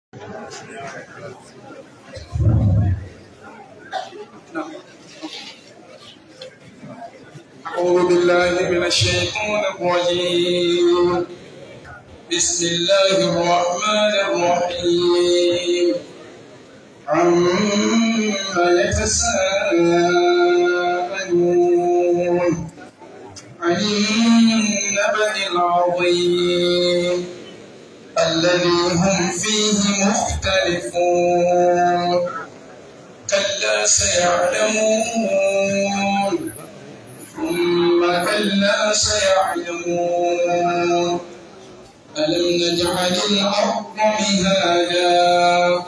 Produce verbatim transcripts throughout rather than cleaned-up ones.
أعوذ بالله من الشيطان الرجيم. بسم الله الرحمن الرحيم. عما يتساءلون عن النبأ العظيم الذي هم فيه مختلفون كلا سيعلمون ثم كلا سيعلمون ألم نجعل الأرض مهادا.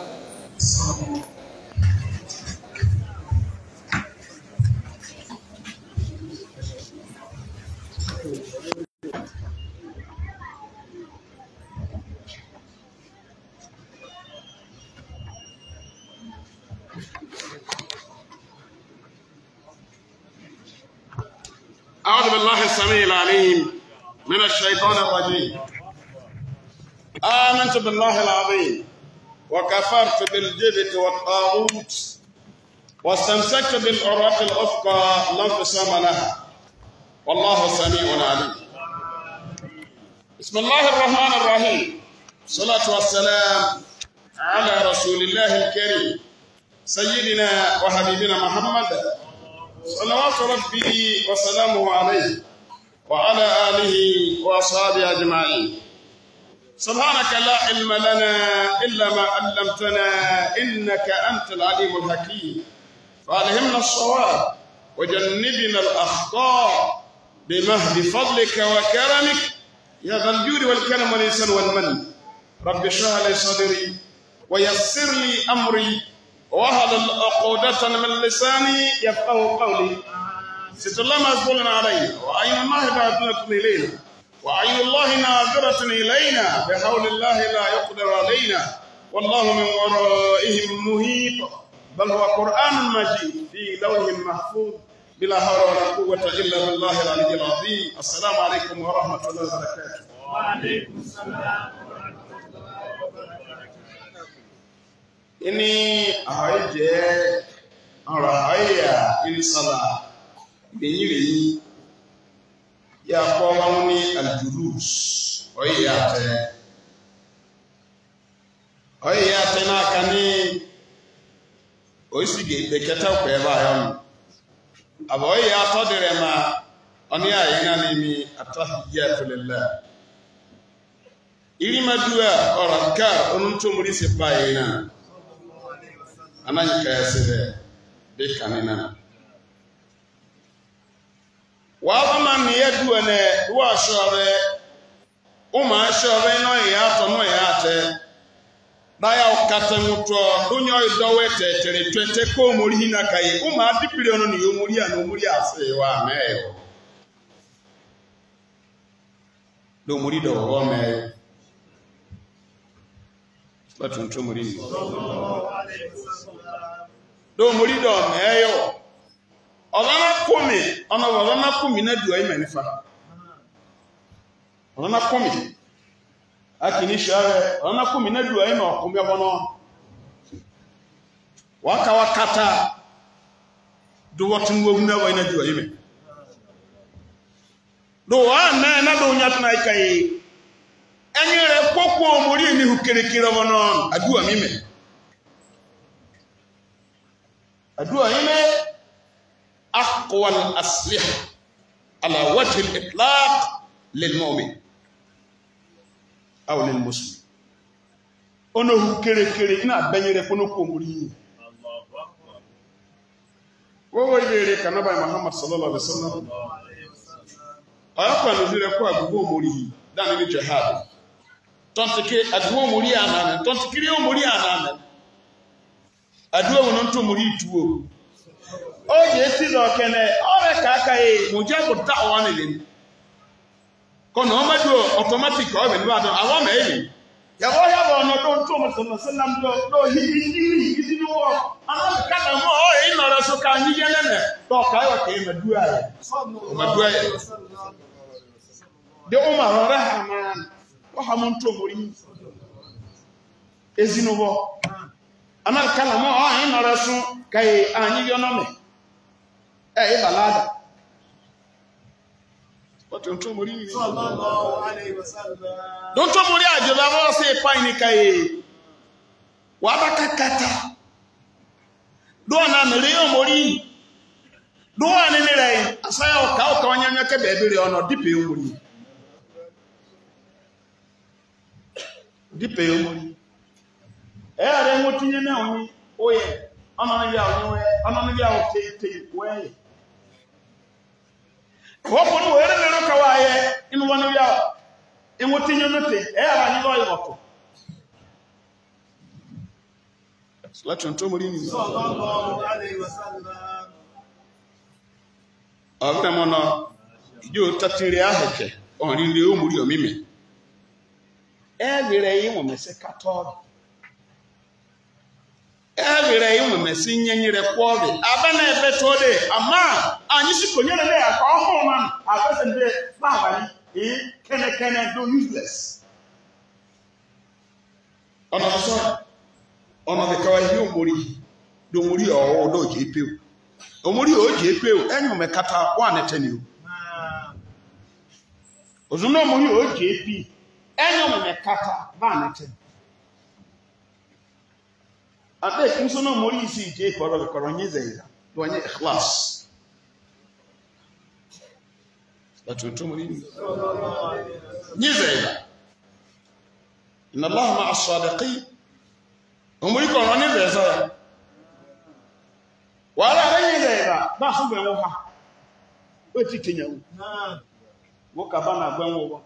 أعوذ بالله السميع العليم من الشيطان الرجيم. آمنت بالله العظيم وكفرت بالجبت والطاغوت واستمسكت بالعروة الأفقى لا انفصام لها والله سميع عليم. بسم الله الرحمن الرحيم. الصلاة والسلام على رسول الله الكريم سيدنا وحبيبنا محمد صلوات ربي وسلامه عليه وعلى آله وأصحابه أجمعين. سبحانك لا علم لنا إلا ما علمتنا إنك أنت العليم الحكيم فألهمنا الصواب وجنبنا الأخطاء بمهد فضلك وكرمك يا ذا الجود والكرم والإحسان والمن. رب اشرح لي صدري ويسر لي أمري وهل عقودة من لساني يفقه قولي. ست الله مسؤول علينا وعين الله باطنة إلينا وعين الله ناظرة إلينا بحول الله لا يقدر علينا والله من ورائهم محيط بل هو قرآن مجيد في لوح محفوظ بلا حول ولا قوة إلا بالله العلي العظيم. السلام عليكم ورحمة الله وبركاته. وعليكم السلام ورحمة الله وبركاته. Ini ahaje ara haya ini sala binyiri ya ko woni aljulus oyate oyate na kani oisige beketa ko eba yam abo ya to direma oni ayina ni mi atahiyatu lillah iri madua oraka onunto muri sepayina ananyi kayasire de kanina wa mama mi yadu ene wa shobe uma shobe no ya to no ya te da ya okata muto dunyo idowe tetere twente ko muri hina kai uma adipire no ni omuri ana omuri ase wa meyo do muri do wo meyo batuntu muri ni do muri do meyo ogana kumi ona ogana kumi na duai manifa ogana kumi akini share ogana kumi na duai na kumi abono waka wakata do wotun wo na wa na duai me do wa na na do nyat na ikai enyere kokwo muri ni hukerekere abono adua mime adua ime أقوى الأسلحة على وجه الإطلاق للمؤمن أو للمسلم. أنه كري كري إنا بنيرة كنو كومري. وهو يري كنبي محمد صلى الله عليه وسلم. أيقظ نزيل كوا بقول مريه دعني الجهاد. تنتكي أدوه مريه أنا تنتكي مريه أنا أدوه وننتو مريه توه. Oye ti lo kene ore kaka e mujabu da'wa ni le kono o madu automatic o be ni adon awon me yi ya wo ya bo no don to mo sallam do do hi hi hi ni wo ana ka da mo o e no ra so ka ni ye ne to ka yo ke madu aye madu aye de umar rahman wa hamun to muri ezinubo ana kala mo o yin nore sun kai anyi yo no me e balada what don't to mori ni sallallahu alaihi wasallam don't to mori ajoba bo se pa ni kai wa bakakata do na mere yo mori do ani ni re asaya o ka o ka wanyanya ke be bere ono dipe yo mori dipe yo mori e are mo tinye na oni oye ono na ya oni ono na ya o te te we wopo no were ne no kawaye inu wonu ya enwo tinye no te e ara ni lo yoto salatu nto mori ni sallallahu alaihi wasallam abra mono jo tatire aheke oni le o mori o mime e bere yi mo mese kato e bere yi mo mese nyenyere kwode abana ebe to de ama anyi sikonyere le aka oho man afese nde baba ni e kene kene do useless ona so ona de kawa hi o mori do mori o do jepe o mori o jepe o enyu me kata wa netani o ozuno mori o jepe enyo me kata ba netani ate insono mori si je koro koro nyezera do anye ikhlas batutu mori nyezera inna allaha ma'a as-sadiqin omori koro nyezera wala nyezera ba so be wo ha o ti tinyawo wo ka ba na gwan wo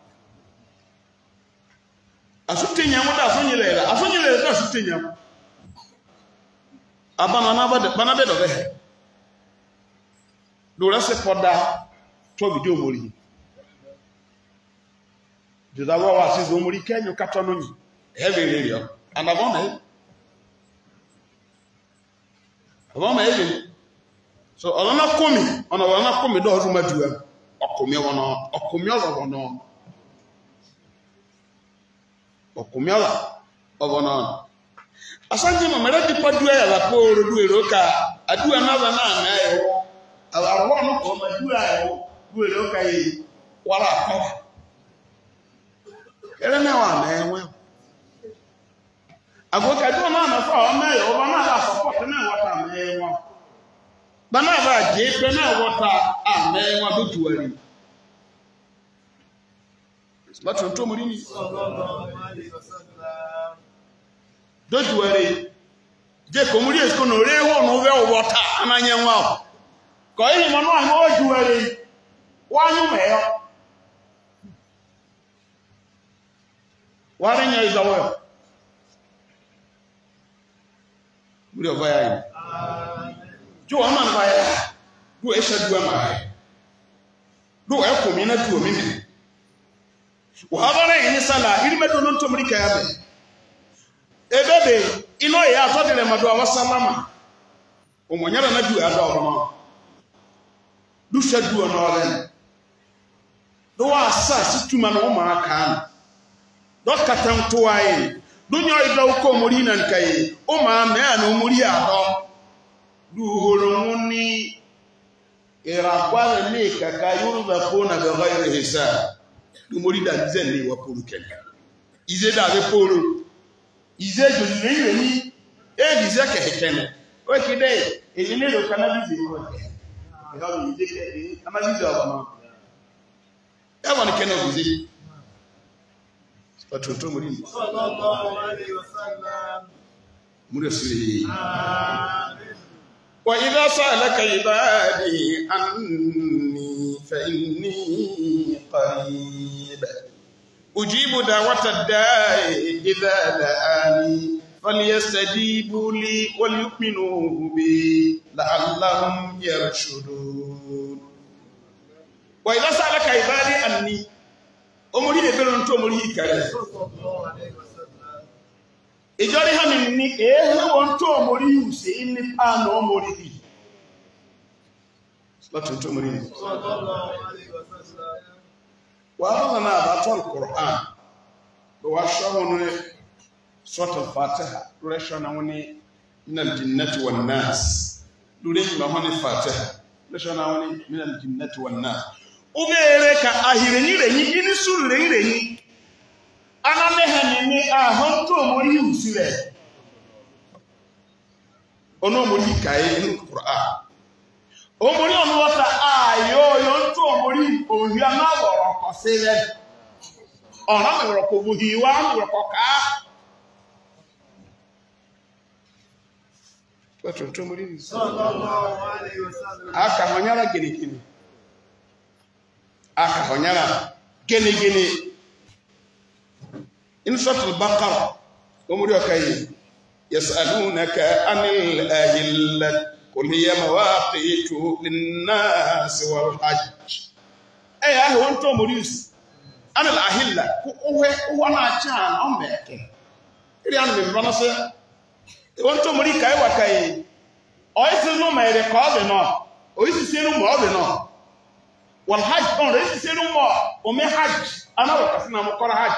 asutinya mu da asonyelera asonyelera da asutinya mu abana na bade bana be do be do rase poda to video mori do da wa wa si zo mori kenyo katono ni e be re yo anabo na abo ma e so olona komi ona olona komi do ru maduwa okomi wono okomi wono okumyola ogono asanje mo mere di padua ya la ko rodu eroka adua na ba na na yo awo no ko madua yo du eroka yi wala ko ere na wa na enwe agoka do na na fa o na yo ba na la support na wata na enwe ba na ba je pe na wata a na enwe do tuari Lati nto muri ni sallallahu alaihi wasallam doju were je ko muri esko no re ho no we wota ananye nwa ko yi mo no ahụ oju were wanyu meyo ware nya izawo muri ovaya yi jo ama na ya do e shadu ama do e ko mi na tu o mi uhabara ini sala ili medo nonto murika yabe ebebe ino ya atodere mado awasalama omonyara na du ado ono du shadu ono ren do wa asa situma no ma aka do katanto ayi do nyo ido ko muri na nkai o ma me na muri ado du horomuni iraqwa ni kaka yuruba kuna bi ghairi hisab dumori da zen wa polu ken ize da be polu ize jo ni ni e dize ke hekene o kide e ni lo kana bize ko e ha ni de ke ama bize wa ma e woni ken o bize patonto muri sallallahu alaihi wasallam muri sili amin wa idha sa'alaka ibadi anni fa inni qarib ujibu da'wata ad-da'i idha da'ani falyastajibu li wal yu'minu bi la'allahum yarshudun wa idha sa'alaka ibadi anni omori de beron to omori ikare sallallahu alaihi wasallam ijori hanin ni eh won to omori use ni pa no omori bi salatu to omori sallallahu alaihi wasallam wa hana ba to alquran do wa shawon Surah Al-Fatiha reshona woni min al-jinnati wan-nas dure ma honi Fatiha reshona woni min al-jinnati wan-nas ubere ka ahireni renyi ini suru renyi renyi anane hanini ahonto mori usire ono mori kai in Quran o mori onu wata ayo yo nto mori ohia na woro ko sele ona me woro ko buhiwa me woro ko ka wato nto mori sallallahu alaihi wasallam aka honyara gene gene aka honyara gene gene in suratul baqara o mori okay yas'alunaka anil ahillat قل هي مواقيت للناس والحج اي اهو انتو موريس انا الاهله هو هو انا كان امبك iri an me bana se won to mori kai wa kai o isi no mere ko be no o isi se no mo be no wal hajj on isi se no mo o me hajj ana wa kasina mo kora hajj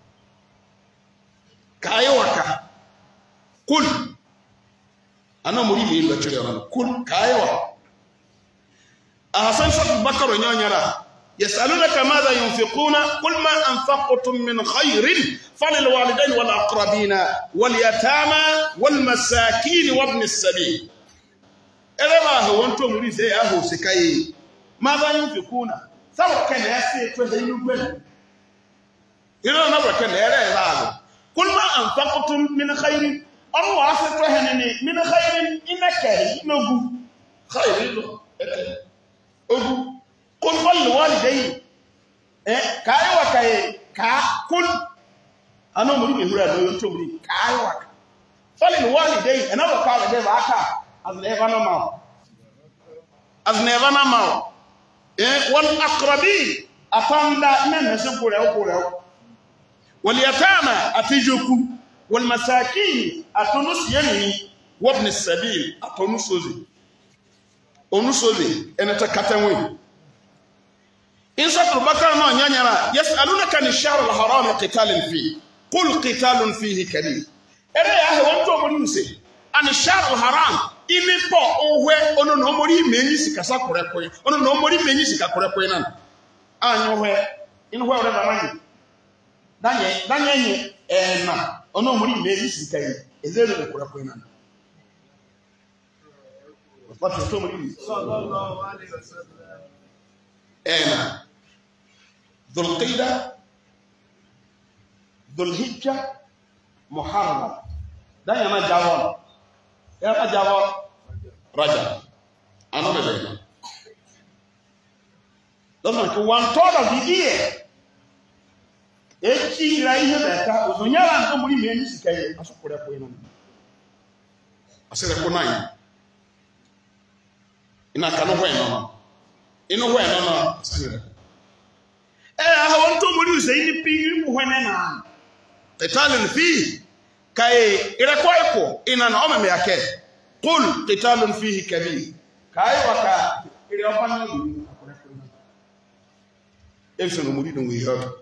kai wa ka kul ana muri mi lo chire ran kul kaiwa ahsan sura bakara nyanyara yasalunaka madha yunfiquna qul ma anfaqtum min khairin falil walidayn wal aqrabina wal yatama wal masakin wa ibn as-sabil elema ho wonto muri se aho sikai madha yunfiquna sawa kana yasi to hinu gwen ilo na ba kana ere rago qul ma anfaqtum min khairin ọmọ wa se to henene min khairin inaka nogu khairin lo ogu kun fal walidayni eh kai wa kai ka kun ano muri me hura do yonto muri kai wa fal walidayni ana wa ka de ba aka azneva na ma azneva na ma eh wal aqrabin atanda nan se kure kure wal yatama atijuku والمساكين اتونس يمي وابن السبيل اتونسوزي اونسوزي انتا كاتنوي ان سطر بكر ما نيانيرا يسالونك عن الشهر الحرام قتال فيه قل قتال فيه كبير ere ya he wonto mori nse عن الشهر الحرام imi po ohwe ono no mori menyi sikasa korekwe ono no mori menyi sikakorekwe nan anyo hwe in hwe ore bamani danye danye nye eh na ono muri meji sikai ezero le kura kwena wapo to muri sallallahu alaihi wasallam ena dhulqaida dhulhijja muharram danya ma jawon ya ma jawon rajab ano be be don't know one third of the year echi ira ihe beta ozonyara ndo muri meni sikaye asokore ko ina asere ko nai ina kanu ho eno ino ho eno no asere eh aha wonto muri use ini pi mu ho na qitalun fi kai ira ko iko ina na omeme yake qul qitalun fihi kabir kai waka ira opana ni akore ko ina eso no muri dungu yo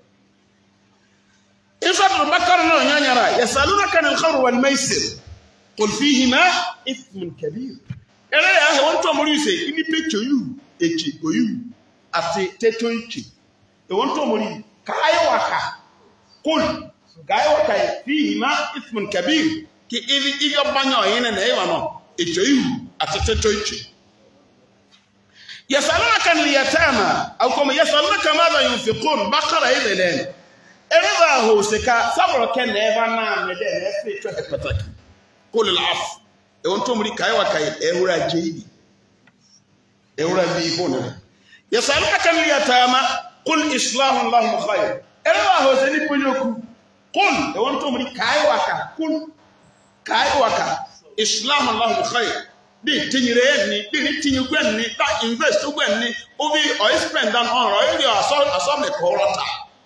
إنسان البكر نو نيانيرا يسألونك عن الخمر والميسر قل فيهما إثم كبير إلا يا هو أنتم مريسي إني بيتشو يو إتشي أيو أتي تيتو إتشي هو أنتم مري كاي وكا قل كاي وكا فيهما إثم كبير كي إذا إذا بانيو هنا نهيوا نو إتشو يو أتي تيتو إتشي يسألونك عن اليتامى أو كما يسألونك ماذا ينفقون بقرة إذا لين Ereba ho seka sabro ken eva na me de na fe to hepataki kul alaf e wonto muri kai wa kai ehura jeidi ehura bi bona yasaluka kan yatama qul islahu lahum khair ereba ho seni punyoku qul e wonto muri kai wa ka kul kai wa ka islahu lahum khair di tinyire ni di tinyu gwen ni da invest gwen ni obi o spend dan on ro iri aso aso me ko rota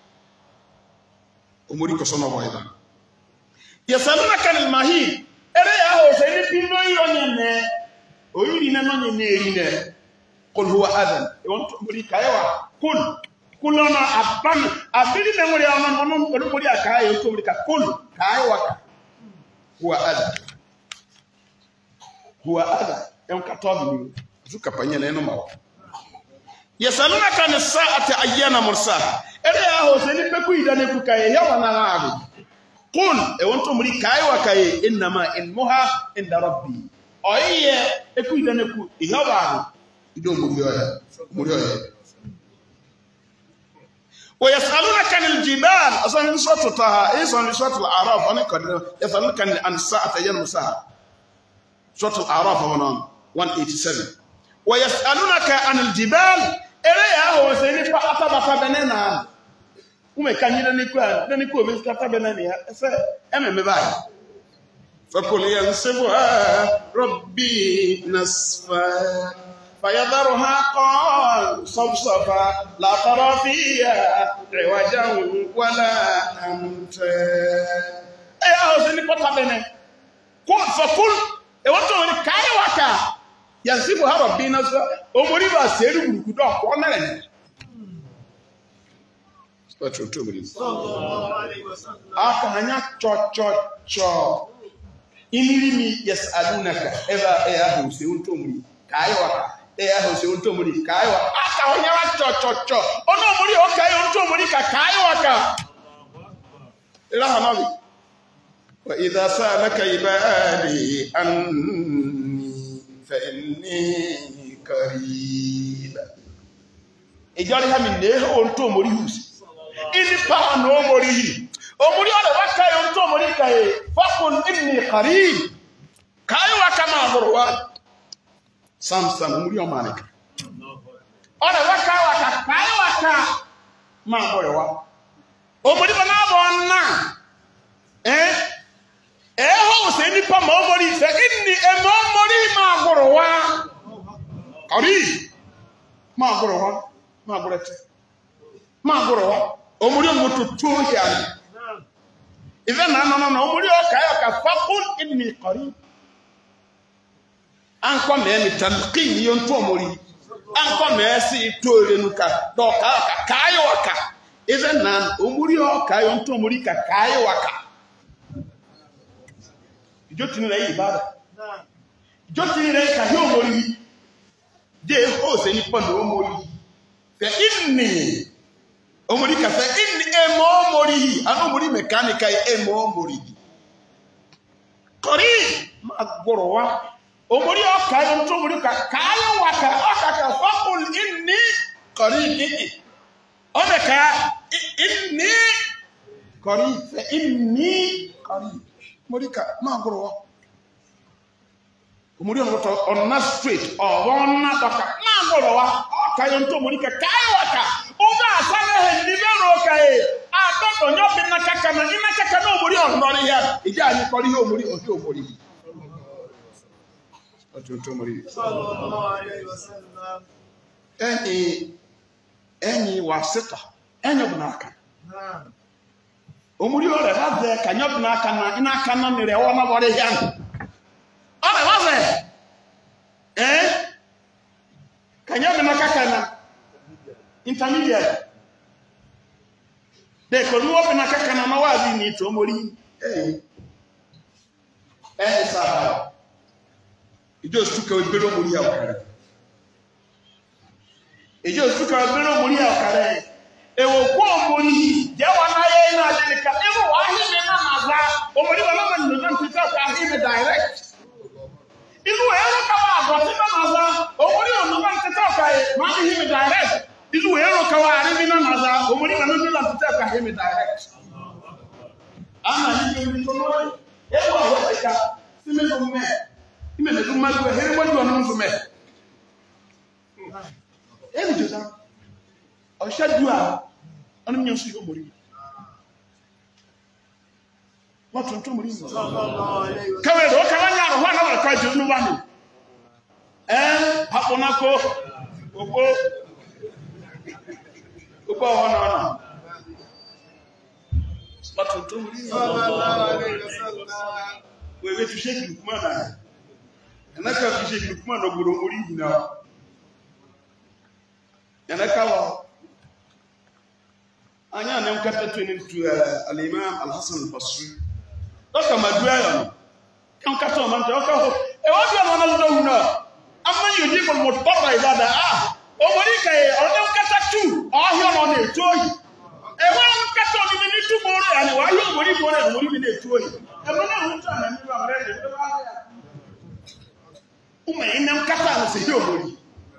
umuri ko sono waida yasaluna kan almahid ere ya ho se ni pino yonye ne oyuri na no ne eri ne qul huwa adhan e won to muri kaiwa kul kulona aban abiri me muri ama no no muri akaye to muri ka kul kaiwa huwa adha huwa adha yankatobi zuka panyele no mawo yasalunaka ni sa'ati ayyana mursaha ere ya ho seni peku idane ku kai ya wana rabi qul e wonto muri kai wa kai inma ilmuha inda rabbi oyiye eku idane ku ya rabi ido muri oya muri oya ويسألونك عن الجبال أصلا نشاط طه إيه صار نشاط الأعراف أنا كده يسألونك عن الساعة أيام مساء نشاط الأعراف هنا مئة وسبعة وثمانين ويسألونك عن الجبال إليها هو سيني فأتبع بنانا وما كان يدنيكوا دنيكوا بس كتا بنانيا س أم مباي فقل ينسفها ربي نسفا فيذرها قال صفصفا لا ترى فيها عوجا ولا أمتا أي أهوزني بطبنا قل فقل إوتوني كاي وكا ينسفها ربي نسفا أمري باسيرو بلكودا قوانا صلى الله عليه وسلم أكهنيا تشو تشو تشو إنيمي يسألونك إذا إيه أهوزي أنتمري كاي وكا e aho se onto muri kai wa aka onya wa cho cho cho ono muri o kai onto muri ka kai wa ka ila hanabi wa idha salaka ibadi anni fa inni qarib e jori ha min ne onto muri hus ini pa no muri hi o muri o wa kai onto muri kai fa kun inni qarib kai wa kama burwa Samson muri o manika ona waka waka kai waka ma boywa o muri bana bonna eh eh ho se ni pa mo mori se inni e mo mori ma gorwa kari ma gorwa ma gorete ma gorwa o muri o mututu ya idan na no no o muri o kai waka faqul inni qarib anko me mi talqin yonto mori anko me si tore nuka do ka ka kai waka even nan omuri o ka yonto mori ka kai waka jotini na ibada jotini na ka yo mori de o se ni pondo mori fe inni omuri ka fe inni e mo mori anu mori mechanical e mo mori kori ma gorowa omori o kayo nto omori ka kayo waka akaka faqul inni qarib ona ka inni qarib fa inni qarib omori ka ma goro omori on to on na straight o wona doka ma goro wa o kayo nto omori ka kayo waka o ga asana he ni bero ka e adodo nyo bi na kaka na ina kaka na omori on no ri ya ija ani kori he omori o ti omori sallallahu alayhi wa sallam any any wasita any bunaka omuri ore baze kanyo bunaka na ina kana nire wona bore yan ore baze eh kanyo bunaka kana intermediate de ko nuwo bunaka kana mawazi ni to omuri eh eh saha ijo stuka obero muri akara ijo stuka obero muri akara e wo ko muri je wana ye na de ka e wo ahi me na maza o muri bana man no nan tita ka ahi me direct izu e ro ka wa go tita maza o muri o no man tita ka e ma ahi me direct izu e ro ka wa ari me na maza o muri bana no nan tita ka ahi me direct ana ni ni ko no e wo ho ka sime no me ime ne du magu he mo du onu nso me e ni josa o shadu a onu nyo su omori wa tun tun mori sallallahu alaihi wasallam kawe do ka wanya ro na wa ka ju nu ba ni eh hapona ko opo opo ona ona wa tun tun mori sallallahu alaihi wasallam we we tu Sheikh Luqman Anaka Sheikh Luqman no buru muri hina. Anaka wa anya ne mkata twene tu al-Imam al-Hasan al-Basri. Doka madua yo. man to ka ho e wa bi no na do na amma yujibu al-mutarra idha da'a o mori kai o de kata tu o hio no na etoyi e wa kata o ni ni tu moro ya ni wa hio mori moro e mori ni na etoyi e mo na hu ta na ni wa re de wa ya uma ina kata na se hio mori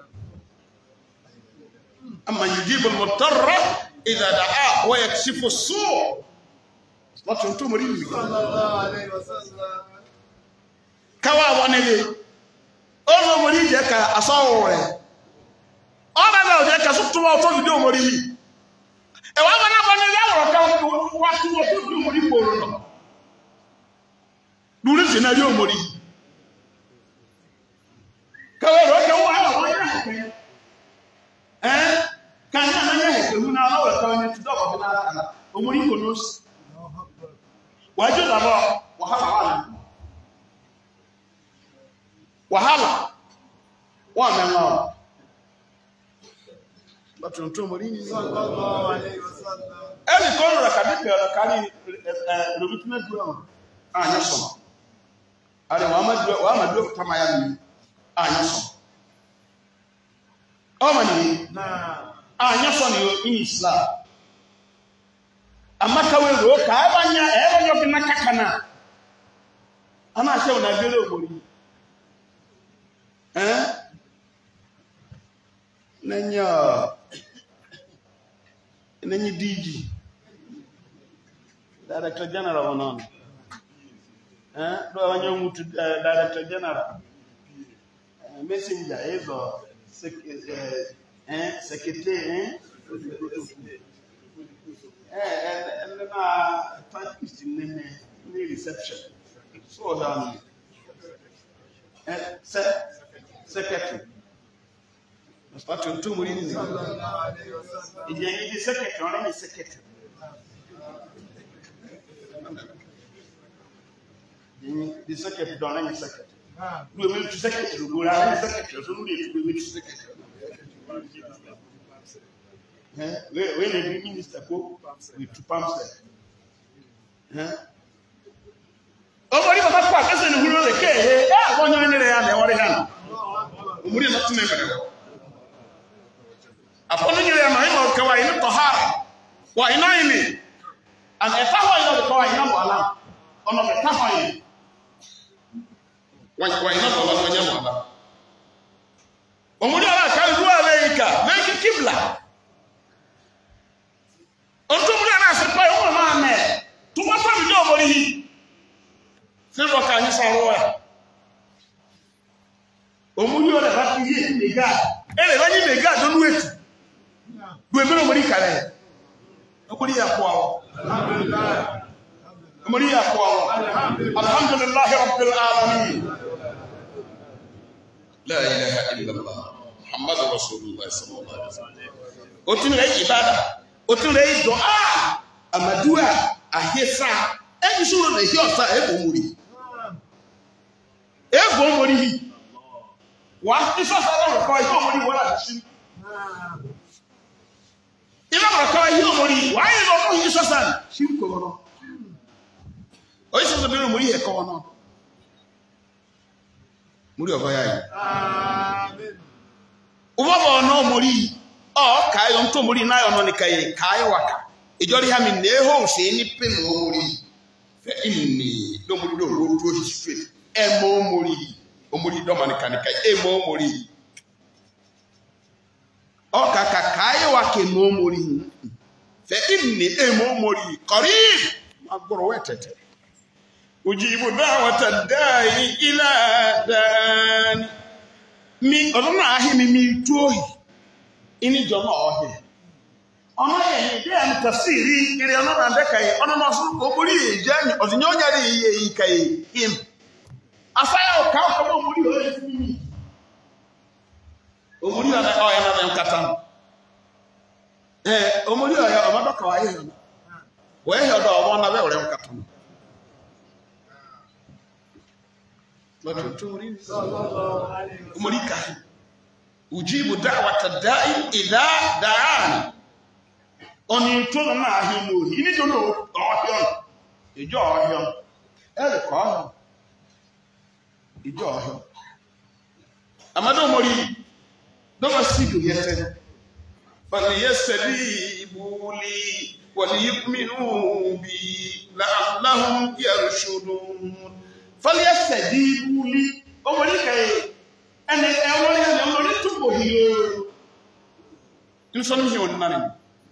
amma yujibu al-mutarra idha da'a wa yakshifu as-su' la tuntu mori ni sallallahu alaihi wasallam kawa wonele Ozo mori je ka asawo re. Ona na je ka sutu wa to video mori yi. E wa ma na ba ni ya ro ka wa tu wa tu video mori poro no. Duri scenario mori. Ka wa ro ka wa wa ya ke. Eh? Kan ya na ya ke hu na wa ka ni tu do ba na kana. O mori ko no. Wa jo da ba wa ha wa wahala wa menwa batuntu morini sallallahu alaihi wasallam eli kono la kadike la kali robituna duwa anya soma ale muhammad wa amadu kama ya ni anya soma o mani na anya soma yo in islam amaka we ro ka abanya e banyo bi nakakana ana shew na gele omori eh nanya nanya D G Director General onon eh do wanyo mutu Director General messenger ezo eh secretary eh eh and na practice in the reception so down eh secretary Mustatu mtu mulini sallallahu alaihi wasallam ijengi di secretary ona ni secretary di secretary dona ni secretary do me tu secretary do ra secretary so no dey do me tu secretary eh we we le minister ko we tu pamse eh o mori baba kwa kase ni huro le ke eh wonyo ni re ya le wori han umuri na tune mere apono nyere ya mahima kawa ina tahara wa ina ini an etawa ina kawa ina mwala ono etawa ina wa wa ina mwala wa nyama mwala umuri ala kan ruwa leika meki kibla onto muri ana se pa o ma me tuma pa mi do mori hi se ro ka ni sa ro ya omuri ora ba ti yi mega ele ba ni mega do nu etu do me omuri kare omuri ya kwa alhamdulillah omuri ya kwa alhamdulillah rabbil alamin la ilaha illa allah muhammadur rasulullah sallallahu alaihi wasallam otun re ibada otun re dua amadua ahesa eji suru na hi osa ebo omuri ebo omuri wa iso sara ko iso omuri wala shi ila mara yi omuri wa iso ko iso sara shi ko no o iso so be omuri e ko no muri oba ya yi amen ubo bo no omuri o kai on to omuri na yo no ni kai kai waka ijori ha mi ne ho se ni pe mo omuri fe inni do omuri do ro to history e mo omuri omuri do manika nika e mo omuri o ka ka kai wa ke mo omuri fe inni e mo omuri qarib agboro wetete ujibu da'wata da'i ila dan mi odona ahi mi mi tuoyi ini joma ohi ona ye ni de am tafsiri ire ona na de kai ona no so omuri ejani ozinyo nyare yi kai him asaya o ka ko omuri o yi mi omuri na o ya na nkata eh omuri o ya o madoka wa ye we he odo o na be ore nkata umurika ujibu da'wata da'i idha da'ani oni to na ahi no ini jo no ohio ijo ohio ele ko ijo amado mori do wasidu yete bal yastadibu li wa liyu'minu bi la'allahum yarshudun falyastadibu li o mori kai ene e wori ene mori tumbo hiyo insonu hiyo nani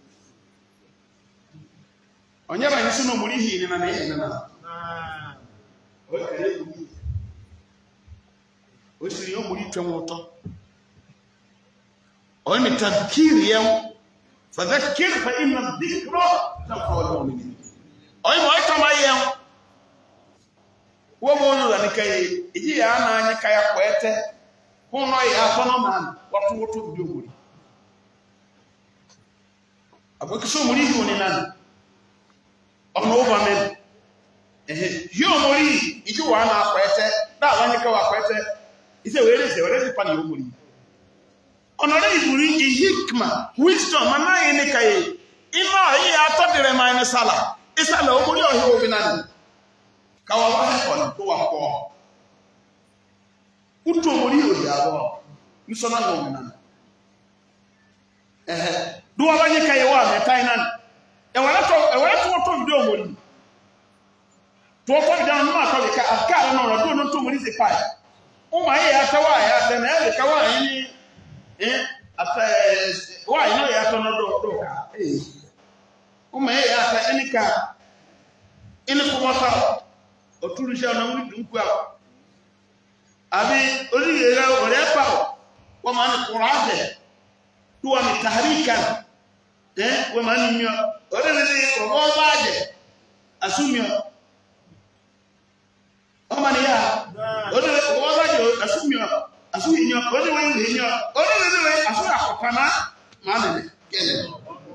onyaba yisu no mori hiyo nana ene nana ah o kare ku o siri yo mori twem oto o mi tadhkiri yam fadhakkir fa inna dhikra tanfa'u al-mu'minin o mo itama yam wo mo no la kai iji ya na anya kai akwete hono ya tono man watu wotu bi omori abokiso mori hi oni nan ono over men eh hi omori iji wa na akwete da anya kai akwete ise were se were se pa ni omori onore iburi hikma wisdom mana ene kai ina yi atodire man sala isala omori ohi obi nan kawa wa ko to wa ko uto omori obi abo nisona no nan eh do wa banye kai wa me tai nan e wala to e wala to to bi omori to to bi dan ma to ka akara no ro do no to omori se pai o ma ye atawa ya te na e ka wa yin eh ata wa ino ya to no do do ka eh o ma ye ata enika ene ko mata o turu sha na mu dun ku a abi ori ye ra o re pa o ma ni qur'an do wa mi tahrika eh o ma ni mi o re ni o bo ba je asumio o ma ni ya o re o ba je asumio asu inyo o de we inyo o de we we asu akopana ma ne kele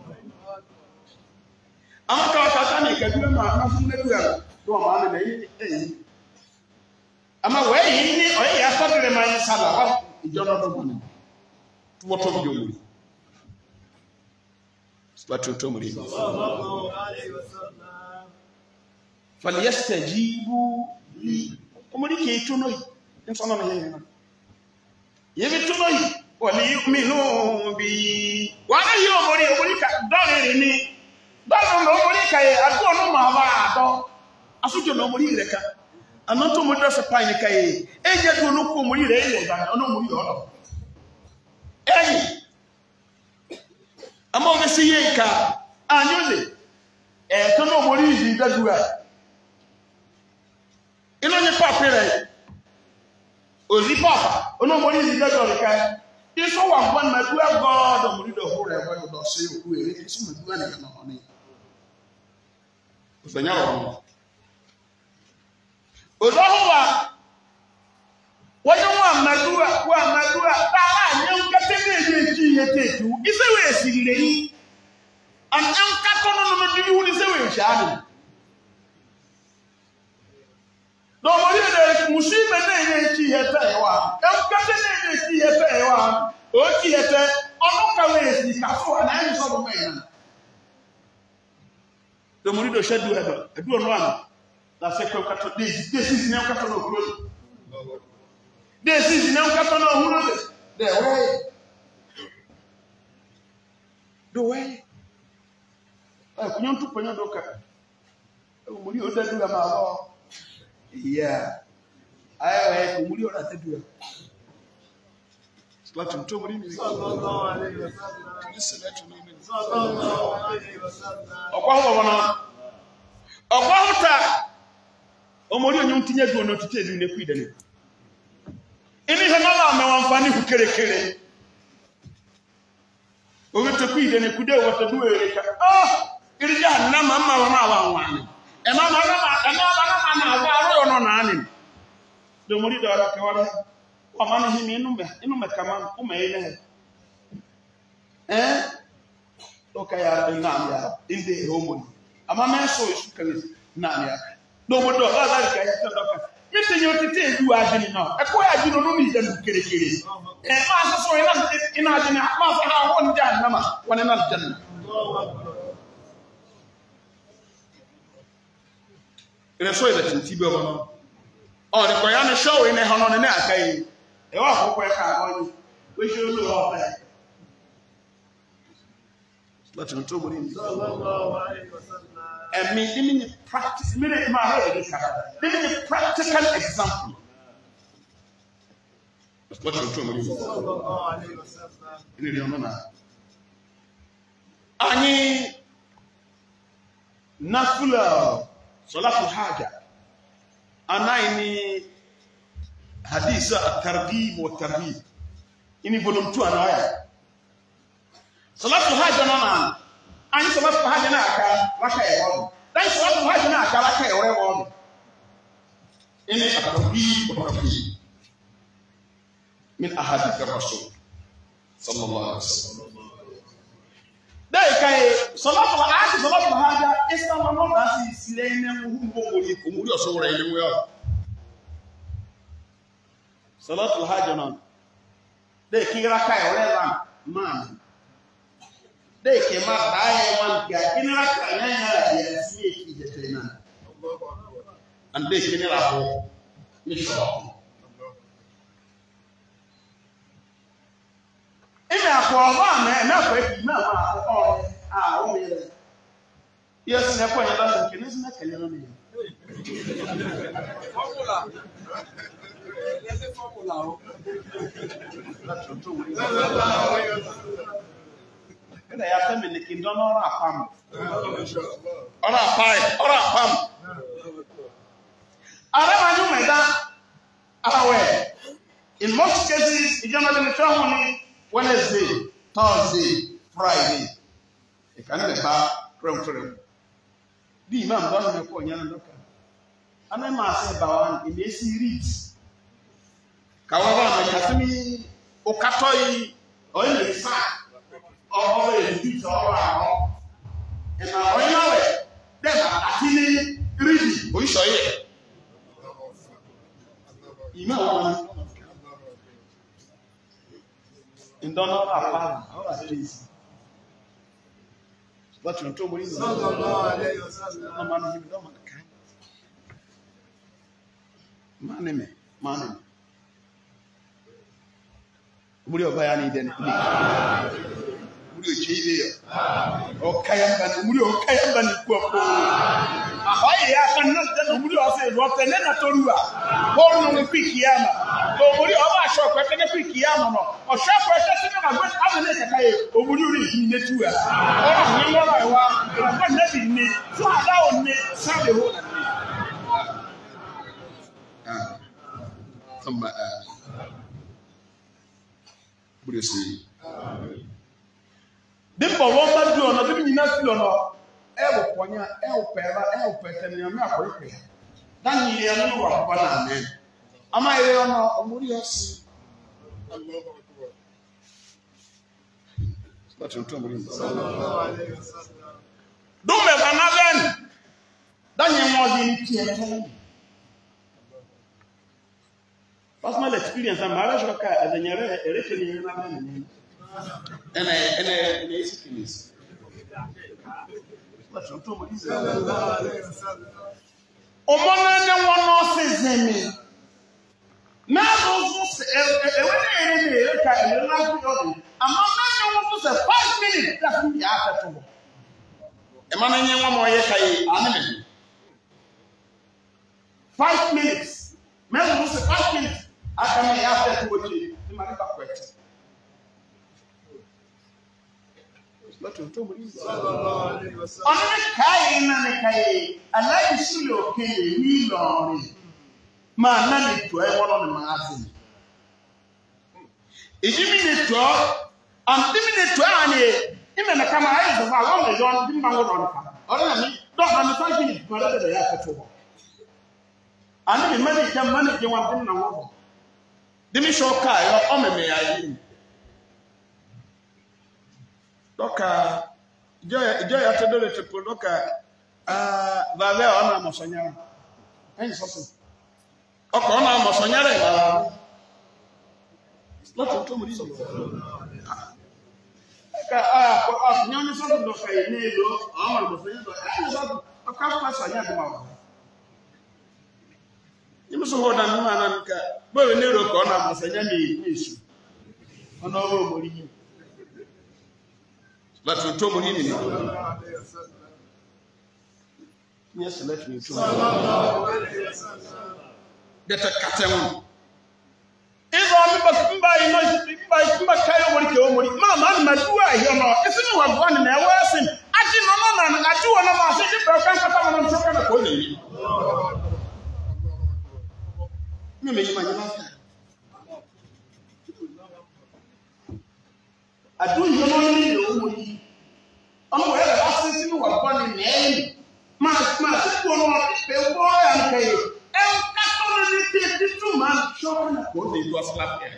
amaka wakata ne kadura ma asu ne dura do ma ne eh ama we yin ni o ya fadire ma yin sala wa ijo no do boni to to bi omuri watu to muri sallallahu alaihi wasallam falyastajibu li omuri ke to no insana na yin yebi tuno yi wali yu'minu bi wa ayi omori omori ka dore ni dole no omori ka ye adu no ma ba do asujo no omori re ka anonto mo do se pan ka ye eje du no ko omori re ye ga no omori o eyi ama o be si ye ka anyole e to no omori yi dadura ino ni papere ozi papa ono mori zi da do ka iso wa gwan ma du god o mori do hore wa do se ku e iso ma du ani na oni o senya ro o do wa wa yo wa ma du wa ma du ta la nyen ka te ne ji ye te tu iso we sirire yi an an ka to no no di hu ni se we sha ni do mori de musibe ne ye chi heta e wa em kate ne ye chi heta e wa o chi heta onu ka we si ka so na yin so bo me na do mori do shedu e do e do no ana la se ko kato de de si ne kato no huro de si ne kato no huro de we do we e kunyon tu kunyon do ka o mori o da du la ma ho yeah ayo e kumuli ora tedua salatu mtumuri ni sallallahu alaihi wasallam salatu nabi sallallahu alaihi wasallam okwa ho bona okwa hota omori onyu ntinye du ono tutezi ne kuida ne ini hanala me wamfani kukerekere owe te kuida ne kude wata duere ka ah irija na mama wa ma wa wani e ma ma na na na na wa ro no na ani do muri do ara ke wa wa ma ni himi inu me inu me kama u me ile eh to ka ya ina ya inde homo ama me so isu ka ni na ya do mo do la la ka ya to do ka mi te yo tete edu ajini no e ko ajini no mi de kere kere e ma so so ina ina ajini ma so ha won jahannama wa na aljanna ile so ile tintibe wa Oh, the Koyan show in a Honon and Akai. A walk where I wish you knew all that. Let him talk with him. And me, give me practice, minute my head. Give me a practical example. Let him talk with him. Ani nafula salatul haja anaini hadisa at-targhib wa at-tarhib ini volume two anaya salatul haja nana ani salatul haja na aka raka ewo dan salatul haja na aka raka ewo ini at-targhib wa at-tarhib min ahadith ar-rasul sallallahu alaihi wasallam. Kai salatu al-aati salatu haja islam no dasi silene muhumbo mori ko muri osowora ile mo salatu al-haja non de kira kai olela man de ke ma dai wan ga kinira kai nya ya si ki jetena ande kinira ho inshallah ime akwa ma na kwa ki na ma o ah o me yes na kwa ya la ke na kanya na me formula yes formula o kana ya tame ne kin don ora pam ora pai ora pam ara ma nyu me da awe in most cases in general in travel Wednesday, Thursday, Friday. E kan le ba from from. Di imam don me ko nyana doka. Ana ma se ba wan e me si read. Ka wa ba me kasimi o katoi o ile sa. O o e di so wa ho. E na o ina we. Dem atini read o iso ye. Imam wa in don't know our father, our please. But you told me, Sallallahu Alaihi Wasallam, man, he don't want to come. Man, me, man, Muri obayani den. Muri ochibe. Okayamba, muri okayamba ni kwako. Ahoye ya kanna den muri ose ro tene na torua. Bo no piki yama. Bo muri oba sho kwa tene piki yama no. O sho kwa tene na gbe amene kakaye. O muri uri ni netua. O ni wora wa. Ba na bi ni. So ada o ni sabe ho na ni. Ah. Tamba Muri si. Dimbo won ba du ona dem nyina fi ona e wo ponya e wo pera e wo petani ame akore dan ni ya no wa na amen ama ire ona omuri osi Allahu akbar Satu tu muri sallallahu alaihi wasallam do me banaven dan ni mo di ti e tele personal experience am marriage ka adenyere ereke ni na na ene ene ene isikinis omona ne wono sezemi na bozu ewene ene ne eka ene na ku ama na wono se five minutes that we are to e mana nye nwa mo ye kai anime five minutes me wono se five minutes aka me ya fe ku ochi ni mari ba kwet sallallahu alaihi wasallam ana kai na ne kai alai silo ke ni lori ma na ne to e wono ne ma afi ejimi ne to am timi ne to ani ime na kama ai zo ba wo me yon dimba wo don ka ora na mi do ha mi fa ni ma da da ya ka to ani mi mani jam mani je wan dim na wo dimi shoka yo o me me ya yi Doka joya joya tedole tepo doka ah bale ona mosonyara en soso oko ona mosonyara ba Loto to muri ka ah ko ah nyonya soso doka ni lo ama mosonyara en soso aka fa sanya de ma You must hold on, man. But we never gone up with any issue. On our body. But we told him. Yes, let me try. Get a cat. If I'm by my by Kayo, Mamma, my two are here now. If you have one in there, where's him? I didn't know, I do want to say, if I can't come and talk you. You make my life. I do you know you. I'm aware of asking you what one in name. My sister, the boy, and pay. And Catholic is two man showing what they was laughing.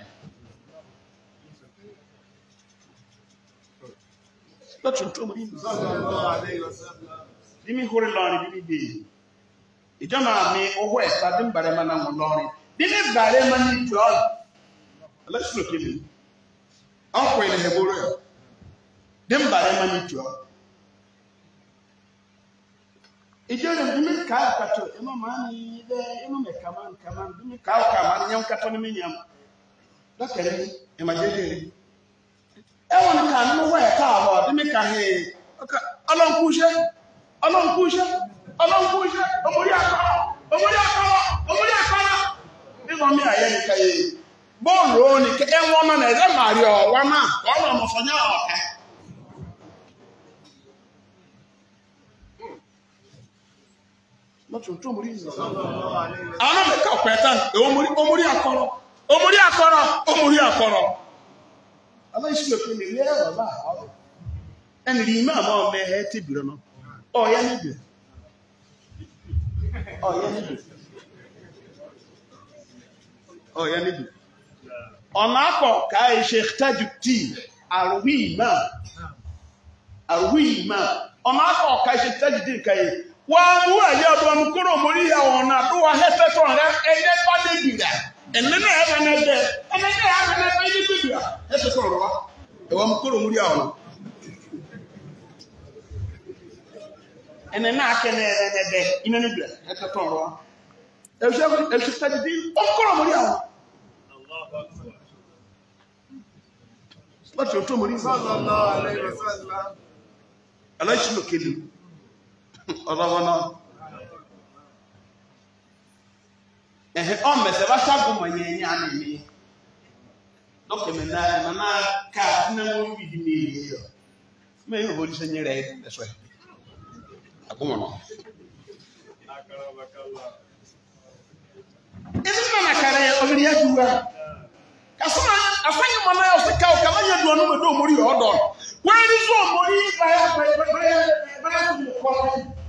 That's what you mean. Give me holy Lord, give me be. It don't me or west, I didn't buy a man on Lord. Didn't buy a man to all. Let's look at him. Uncle in the Hebrew. Didn't buy a man to all. If you don't make car, cut no money there, you may come on, come on, do me cow, come on, young Catoniminium. Look at it, imagine. I want to come nowhere, car, or make a hay. Along pusher, along pusher, along pusher, Omoyaka, Omoyaka, Omoyaka. This one, I am born rolling, and woman as a Mario, one man, one of us. Not to two reasons. I don't make a pattern. Omuri, Omuri, Akoro, Omuri, Akoro, Omuri, Akoro. I like to look in the air. And the Imam may have to be no. Oh, yeah, you Oh, yeah, you Oh, yeah, you On Ako, Kai Sheikh Tajuti, are we man? Are we man? On Ako, Kai Sheikh Tajuti, Kai. One who are you going to Moria or not? Do I have to on that? And then what they do that? And then I have another day. And then I have another video. That's a sort of the one who could Moria. And then I can have a day in a day. That's a sort of if you study the of Moria. What's your two Moria? I like to look at you. Ọlọ́wọ́ná ẹ̀hẹ́ ọmọ̀ẹ̀sẹ̀ bá ṣàgùnmọ̀ yẹn ní àmì mi lọ́kẹ̀mẹ̀ náà ẹ̀mọ̀ náà káà ní wọ́n fi dì ní èyí yọ mẹ́rin òbò oríṣẹ́ nyẹ́rẹ̀ ẹ̀ṣọ́ ẹ̀ àgùnmọ̀ náà ẹ̀sìn náà nàkàrẹ̀ ọmọdé yá jùlọ kásánà afẹ́yìnmọ̀ náà ọ̀sẹ̀ ká ọ̀kà láyé dùn ọ́nà mẹ́dọ̀ mórí ọ̀dọ̀ wọ́n rí sọ mórí báyà báyà fún mi kọ́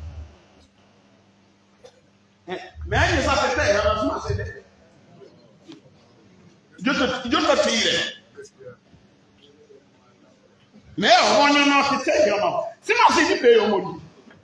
mais il y a ça fait faire on c'est je te je te tire mais on n'a pas fait vraiment c'est moi c'est du pays au monde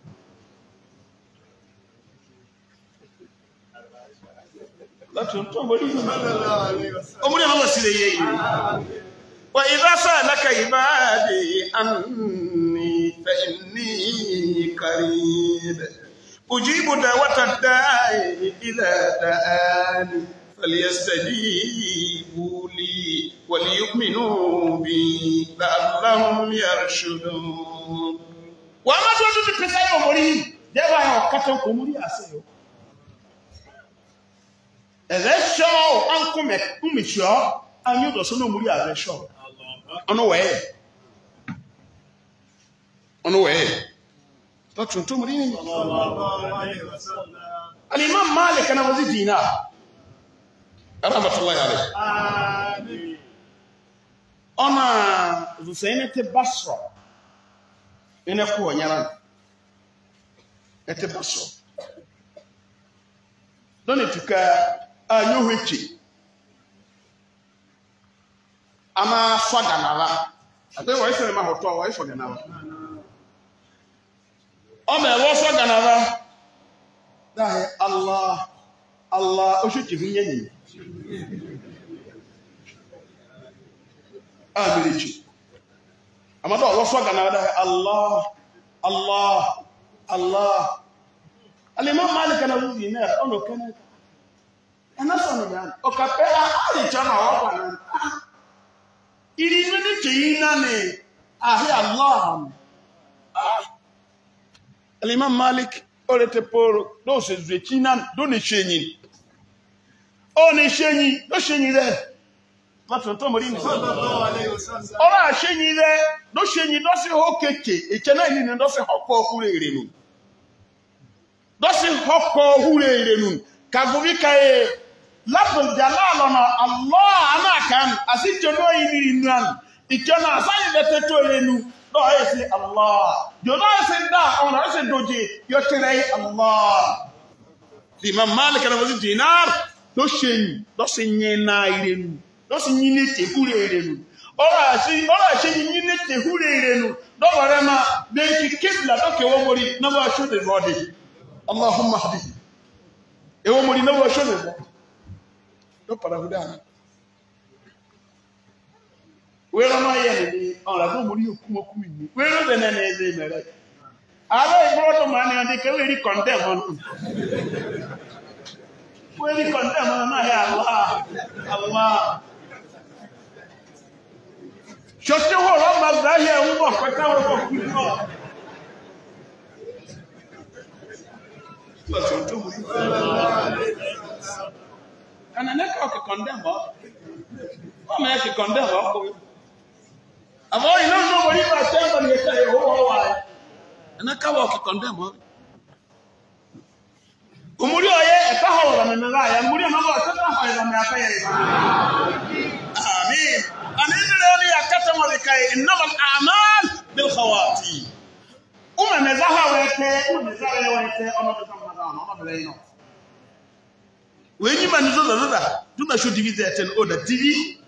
là tu entends moi au monde on va se lever wa idha salaka ibadi anni fa inni qarib أجيب دعوة الداعي إذا دعاني فليستجيبوا لي وليؤمنوا بي لعلهم يرشدون. وما تقول لي بس أيوة مريم جابا يا كاتم كموري أسيو. إذا شو أنكم أم شو أنيو دوسون مريم أذا شو. أنا وين؟ أنا وين؟ Tuntun muri ni Al-Imam Malik ana wazi dina rahmatullahi alayhi amin ona Hussein te Basra ene ko nyara ete Basra doni tuka anyo hwechi ama faganala abe wa isere ma hoto wa ifaganala ọmọ ẹ̀wọ́ sọ́gànàrà dáhẹ̀ Allah Allah oṣù kìí yẹ́ yìí àmìrìkì àmọ́dọ̀ ọwọ́ sọ́gànàrà dáhẹ̀ Allah Allah Allah Al-Imam Malik na wùzì náà ọ̀nà kẹ́nẹ́ ena so no yan o ka pe a cha na wa na iri ni ni ke na ne ahi Allah Imam Malik orete poro do se zuechinan do ne shenyin o ne shenyin do shenyin le ma to to mori ni sallallahu alaihi wasallam ora shenyin le do shenyin do se hokeke e chena ni ne do se hokko hurere nu do se hokko hurere nu kagobi kai laful jalal na Allah ana kan asicho no yiri nuan ikena asayi de teto renu do ayesi Allah yo no ayesi da on ayesi doje yo tere Allah Imam Malik na wazi dinar do shen do senye na irenu do senye ne te hure irenu ora si ora senye ne te hure irenu do warema be ki kibla do ke wo mori na wa shude body Allahumma hadi e wo mori na wa shude do para hudana wero no ye ni ora do mori okumo kumi ni wero de na na eze mere ara ibro to mani ande ke we ri condemn on we ri condemn on na ya Allah Allah shote wo ro ma za ye un bo ko ta wo ko ku ko ba so to mori ana na ka ko condemn ba o me ke condemn ba ko amo ino no mori ba temba ni ka ho ho wa na ka wa ke condemn o umuri oye e ka ho ra me na ya muri na ba ta ta ho ra me aka ye amin amin le ni akata mo kai innamal a'mal bil khawati umma me za ha wa ke umma me za wa ke ono ta ma da ono bele ino we ni man zo zo da do na show division ten o da tv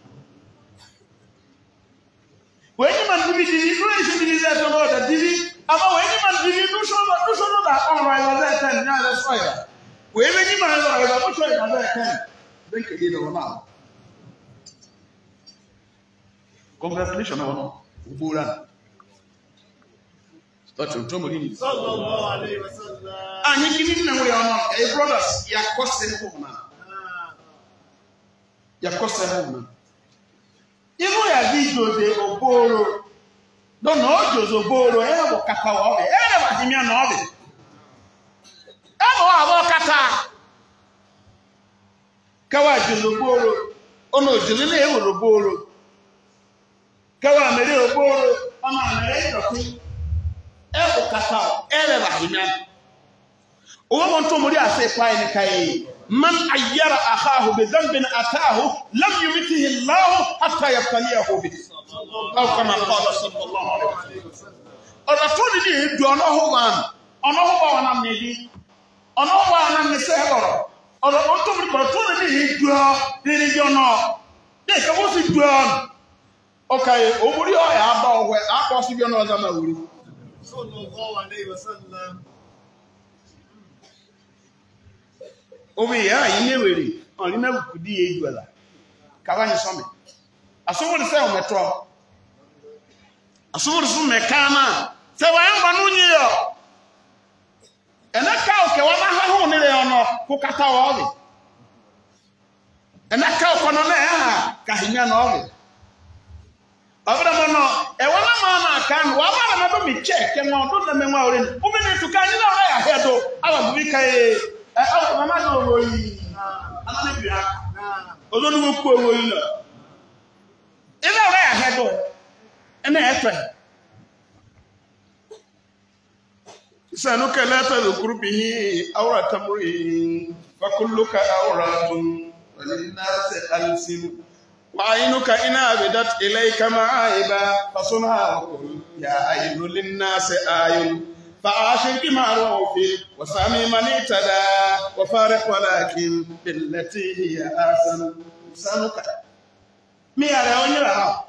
when you man divi divi no show division ten o da tv ama when you man divi no show no show no da on right was that ten na da soya we when you man no da no show da that ten then ke dey no ma congratulations no ubura start to tomo ni sallallahu alaihi wasallam anyi kini na we ono e brothers ya kose ko na ya kose na ibo ya video de oboro do no ojozo oboro e bo kata wa obe e le ba himia na obe e bo abo kata kawa jozo oboro ono ojozo na e wo oboro kawa mere oboro ama mere doku e bo kata e le ba himia o mo nto mori ase pai ni kai man ayyara akhahu bi dhanbin ataahu lam yumitihi Allah hatta yabtaliyahu bi aw kama qala sallallahu alaihi wasallam ora to ni edu ono ho wan ono ho ba wana medi ono ho ba na me se horo ora on to mori ko to ni edu ni ni jono de ka wo si du on okay o mori o ya ba o we akọ si bi ono za ma wuri sallallahu alaihi wasallam obi ya ine were oni na kudi ejuala kawanye some asomori se o metro asomori su mekana se wa yamba no nyi yo ena ka o ke wa na ha ho ni le ono ku kata wa obi ena ka o kono na ha ka hinya na obi abra mo no e wa na ma na kan wa ma na do mi check ke no do na me nwa ore o me ni tu kan ni na ora ya hedo aba bi kai eh mama no wo yi ana bi a ozo no ku wo yi na ina ora ya hedo ina efe sanu kala ta zukrubihi awra tamri fa kulluka awratun walin nas alsim wa aynuka ina abidat ilayka ma'iba fasunha ya aynu lin nas ayun فعاشر بمعروف وسامي من اهتدى وفارق ولكن بالتي هي احسن لسانك مي يراو نيرا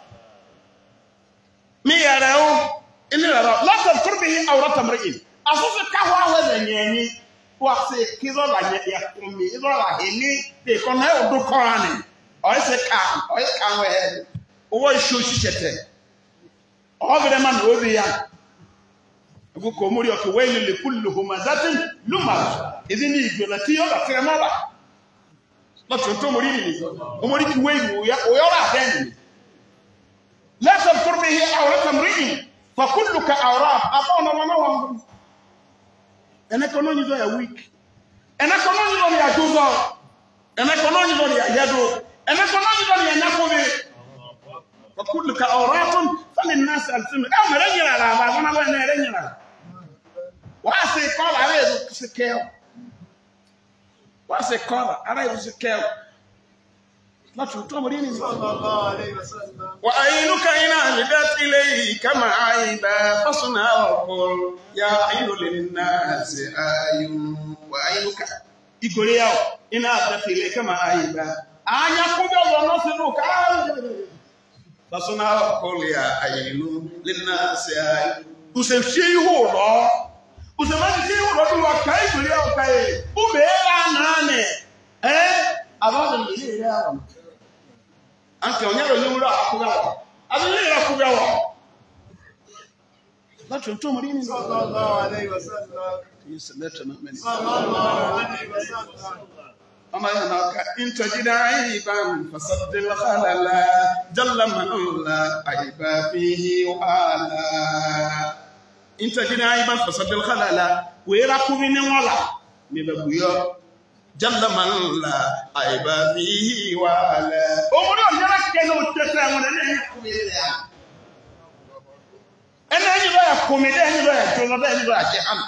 مي يراو انيرا لا تذكر به عورة امرئ اسوس كهوا وزنيني واسي كيزو لا يكمي اذا لا هني بكون هو دكاني او سكا او كان وهد او شو شيشته او بدما نوبيا ko muri o ke wayli li kulli humazatin lumaz idini igolati yo la kremaba lọ́tún tó mọ̀rí nìyí ọmọrí kí wéyìí òyọ́rọ̀ àdẹ́ni lẹ́tọ̀ kúrò bí i àwọ̀rẹ́tọ̀ mìíràn fọkúlù ka àwọ̀rọ̀ àbọ̀ ọ̀nà wọn náà wọn ẹnẹ́kọ̀ náà yìí lọ yà wík ẹnẹ́kọ̀ náà yìí lọ yà dúzọ ẹnẹ́kọ̀ náà yìí lọ yà yẹ́dọ̀ ẹnẹ́kọ̀ náà yìí lọ yà nyàkóbi fọkúlù ka àwọ̀rọ̀ àtún fẹ́lẹ̀ náà sàlùsùn ẹ̀ mẹ́rẹ̀ nyìrà rà bá wọn náà wọn náà nyìrà wàá sè kọ́ọ̀lù àrẹ yẹn sè kẹ́ọ̀ wàá sè kọ́ọ̀lù àrẹ yẹn sè kẹ́ọ̀ lọ́tún tó mọ̀rí nìyí. wà á inú ka iná àlùdá tilé yìí kama àyìnbá fọ́sùnà ọ̀pọ̀ ya inú lè nà ṣe ayò wà á inú ka ìgòrè yà ó iná àlùdá tilé kama àyìnbá àyà kó bẹ́ẹ̀ wọ̀ náà sínú ká fọ́sùnà ọ̀pọ̀ ya inú lè nà ṣe ayò. kùsẹ̀ fi ihò rọ̀ kùsẹ̀ má ti fi ihò rọ̀ bí wà ká ìgòrè yà ó ká yẹ kó bẹ́ẹ̀ rà náà nẹ̀ ẹ́ àbájọ ìlú rẹ̀ àwọn. Anke onyero nyumra akugawa abili akugawa latu mtu mrini sallallahu alaihi wasallam yusalatu mu'min sallallahu alaihi wasallam ama yanaka intajida aiban fasaddil khalala jalla man la aiba fihi wa ala intajida aiban fasaddil khalala wera kubine wala mibabuyo jalla man la aiba fihi wa ala omuri onyara kene utete amone ne kumire ya ene ni ba kumire ni ba jono ba ni ba jeham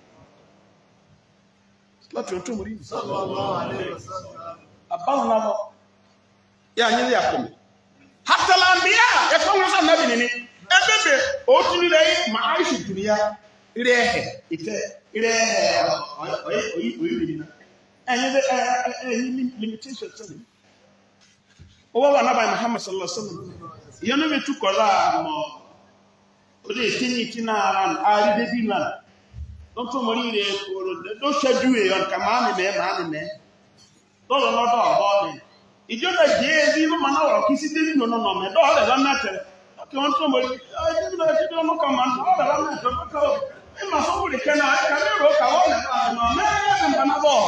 lati otu muri sallallahu alaihi wasallam abawo na mo ya nyi ya kumi hatta la anbiya e ko wona nabi ni ebebe o tuni dai ma aishi duniya irehe ite irehe oyi oyi oyi ni and the limitation sorry owa wa nabai Muhammad sallallahu alaihi wasallam yanu me tu kola mo o de tini tina ran ari de bi nan don to mori re ko do shaju e on kama me ma me me do lo no do bo me ijo da je bi mo mana wo kisi de no no no me do le lan na tere ke on to mori ai bi na ti do no kama do le lan na to ko e ma so buri kana ka me ro ka wo na no me na na bo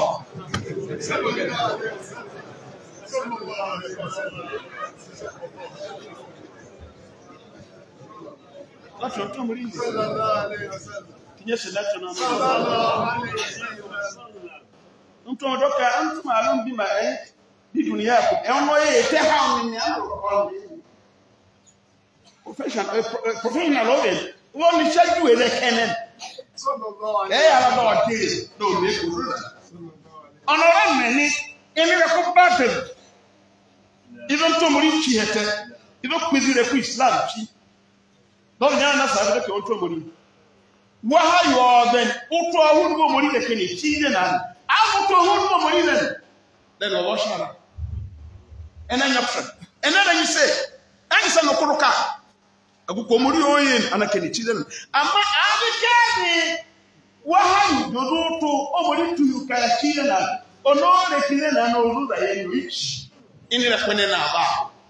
Láti ọ̀tọ́ mú rí ní kí ní ṣe láti ọ̀nà ọmọ ń tó ọdọ́ ká ń tó máa ló ń bí máa ẹ́ dídùn ní ẹ̀kù ẹ̀wọ̀n mọ́ yẹ́ tẹ́ ha ọmọ ní professional ọ̀rẹ́ wọ́n ní ṣẹ́jú ẹ̀rẹ́ kẹ́nẹ́ ẹ̀yà alábọ̀ ọ̀dẹ́ lóòrùn ẹ̀kù ọ̀nà ọ̀rẹ́ mẹ́ni ẹni rẹ̀ kó bá tẹ̀lẹ̀ ìdó tó mú rí kí ẹ̀tẹ́ ìdó pèsè rẹ̀ kú Islam kí lọ́wọ́ ní àná sàbẹ̀ lókè ọ̀tọ́ mú rí wọ́n ha yọ ọ̀bẹ̀ ọ̀tọ́ ọ̀hún ní mú rí lẹ́kẹ̀ ní tí ní nà áwùtọ́ ọ̀hún ní mú rí lẹ́nu lẹ́nu ọ̀wọ́ ṣára ẹ̀nà nyọ̀pẹ̀ ẹ̀nà ẹ̀nà sẹ́ ẹ̀nà sẹ́ nà kúrú ká àgùkọ̀ mú rí oyin ànàkẹ̀ ní tí lẹ́nu àmà àbíkẹ́ ni wọ́n ha yọ dòdò tó ọmọ rí tuyù ká tí nà ọ̀nà ọ̀rẹ́ kí lẹ́nu àná ọ̀rú rà yẹn ní ini la kwene na ba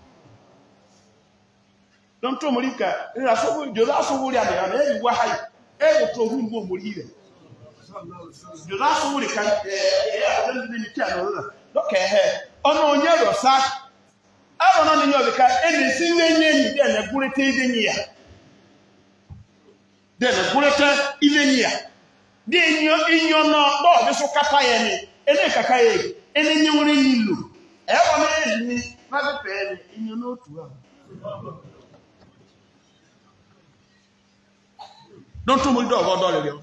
don to morika ira so bo joda so bo ri ade na e wa hai e to hu ngo mo ri re joda so bo ri kan e e ade ni ni ti ano na do ke he ono onye ro sa aro no ni nyo ka e ni si nenye ni de na gurete ide ni ya de na gurete ide ni ya de nyo inyo no do bi so kata ye ni ene kaka ye ene nyewore ni lu ẹwọ méjì ní láti pẹ̀lú inú nóòtù àwọn ló tó mú ìdó ọ̀gọ́ ọ̀dọ́ rẹ̀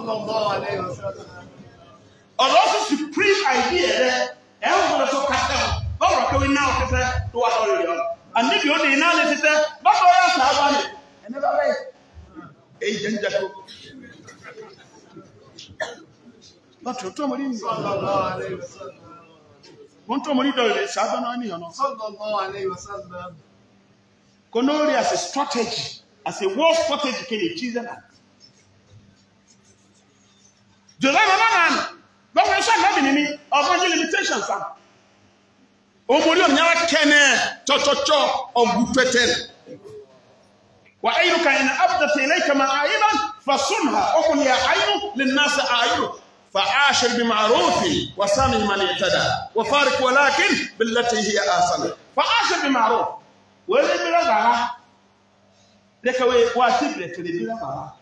ọ̀dọ́ sí supreme idea rẹ̀ ẹ̀wọ̀n gbọ́dọ̀ tó kàtẹ́ bọ́ọ̀rọ̀ kẹwì náà kẹtẹ́ tó wà lọ́rẹ̀ rẹ̀ àníbi ó ní iná ní títẹ́ bọ́ọ̀rọ̀ yà sàábà ní ẹni bá bẹ́ẹ̀ èyí jẹ́ ń jẹ́ tó lọ́tọ̀ tó mú rí ní wọ́n tó mọ̀ ní dọ̀rẹ̀ sábẹ́ náà ní ọ̀nà sallallahu alaihi wasallam konori as a strategy as a war strategy kí ni chíze náà jọ̀lá náà náà lọ́wọ́ iṣẹ́ náà ní ọgbọ́n yí limitations á omori òmìnira kẹ́nẹ̀ tọ́tọ́tọ́ ọgbù pẹ́tẹ́ wà áyínú ka iná abdata ilẹ̀ kama ayíban fasunha ọkùnrin ya ayínú lè náà sẹ ayínú فعاشر بمعروف وسامح من اعتدى وفارق ولكن بالتي هي احسن فعاشر بمعروف ولا بلا غرا لك واتبرت بلا غرا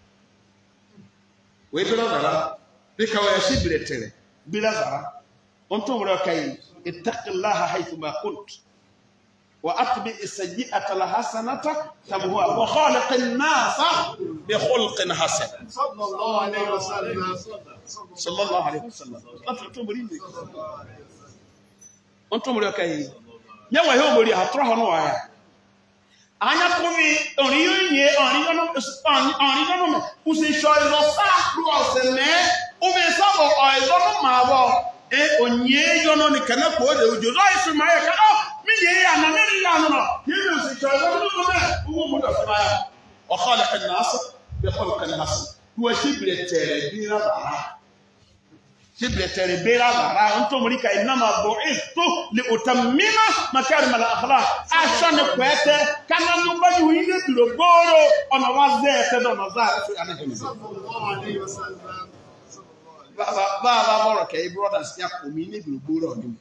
وبلا غرا لك واشبرت بلا غرا انتم ركاي اتق الله حيث ما كنت واتبع السيئه الحسنه تمحوها وخالق الناس بخلق حسن صلى الله عليه وسلم صلى الله عليه وسلم انتم مريني انتم مريكاي يا وهي مري هتروح نوايا anya komi oni yeye oni yono spani oni yono me usi shoy lo sa cross me o be sabo o yono ma bo e onye yono ni kana ko de ujo zo isu ma ya ka o mi ye ya na me ya no no yeye usi shoy lo no me o mo do ma ya wa khaliq an-nas bi khulq an-nas huwa shibretere bira bara shibretere bira bara onto muri ka inama bu'istu li utammima makarim al-akhlaq ashane kwete kana nyumba yuhinde biro goro ona wazete do nazar sallallahu alaihi wasallam baba baba boroke brothers ya komi ne biro goro ni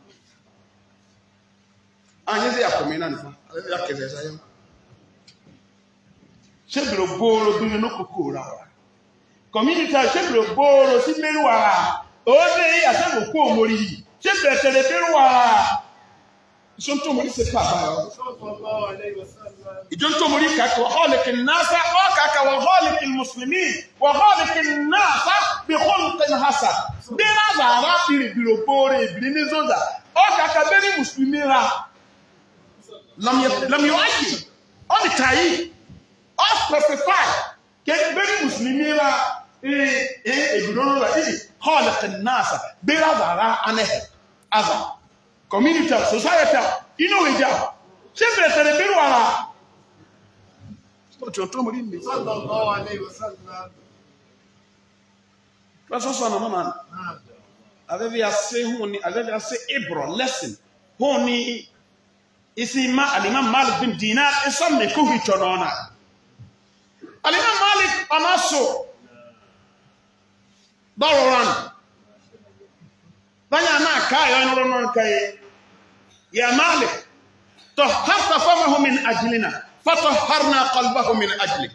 anye ya komi na nfa ya keze sayo shebiro goro biro no kokora community shebiro goro si meruwa ode ya sebo ko omori shebetere beruwa sonto mori se pa ba sallallahu alaihi wasallam ijonto mori ka ko khaliqin nasa wa ka ka wa khaliqil muslimin wa khaliqin nasa bi khulqin hasan bira zara biri biro bore biri ni zoza o ka ka beri muslimira lam lam yu'ayyi on tayi o specify ke beri muslimira eh eh ebiro la idi khaliqin nasa bira zara ane aza community society ino weja chefre tere biru ala to to mo rimbi sallallahu alaihi wasallam raso so na mama avevi ase huni avevi ase ibro lesson huni isima alimam Malik bin Dinar isamme ko hichonona alimam Malik anaso dororan banya na kai onoro non kai يا مالك طهرت فمه من أجلنا فطهرنا قلبه من أجلك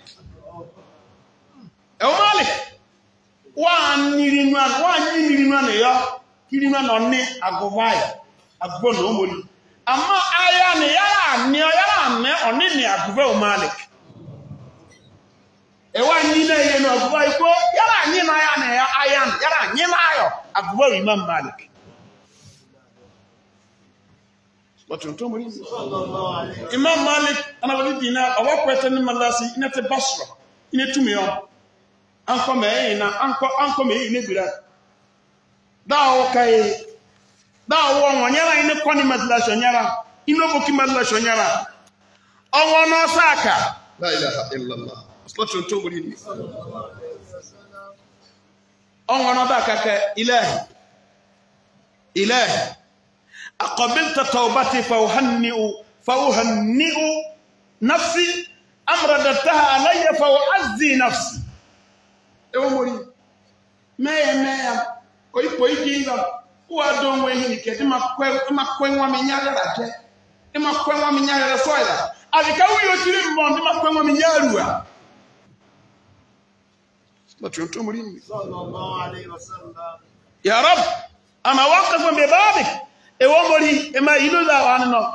يا مالك وانيرينوان وانيرينوان يا كيرينوان أني أغواي أغبون أمولي أما آيان يرى نيا يرى أني أني ني أغواي مالك ewa nyina ye no أغواي كو يرى نينا يا نيا آيان يرى نينا يا أغواي إمام مالك watunto muri sallallahu alaihi Imam Malik anawali dina awakwete ni malasi inete Basra inetumiyo anko me na anko anko me ine bira dawo kai dawo wonyara ine koni madlasho nyara inobo ki madlasho nyara owo no saka la ilaha illa Allah watunto muri ni owo no daka ka ilahi ilahi أقبلت توبتي فأهنئ فأهنئ نفسي أم رددتها علي فأعزي نفسي إيه موري ما ما كوي كوي كينغا وادون وين كده ما كوي ما كوي وامنيارا راجع ما كوي وامنيارا سويلا أذكر ويوتيري بوند ما كوي وامنياروا ما تنتو موري صلى الله عليه وسلم يا رب أنا واقف ببابك ewomori ema iluza wanno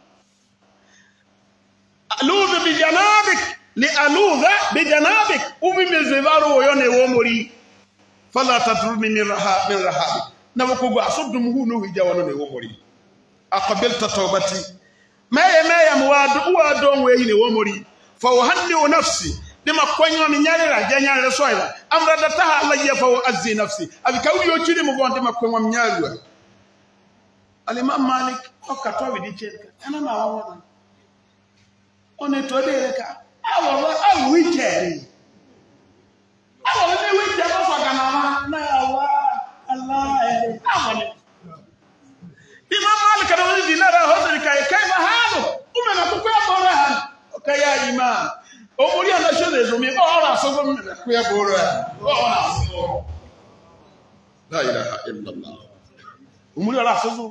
aluzu bi janabik li aluza bi janabik umi mezevaru woyone ewomori fala tatruni min raha min rahabi nabukugo asudum hunu hijawono ne ewomori aqbalta tawbati maye maye muwadu wado wehi ne ewomori fa wahanni nafsi dima kwanyo mi nyarira janyarira soira amrada taha alayya fa azzi nafsi abikawi yo chiri mu bonde makwanyo mi nyarira Al-Imam Malik okato we di cheka ana na awona one to de ka awo awo wi jeri awo ni wi jeri so kana na awa Allah eh awo Imam Malik kana wi dinara hosi kai kai mahalo umena kukuya bora han okay ya imam o muri ana shode zo mi ora so go mi kuya bora ora so La ilaha illallah. Umuri ala sozo.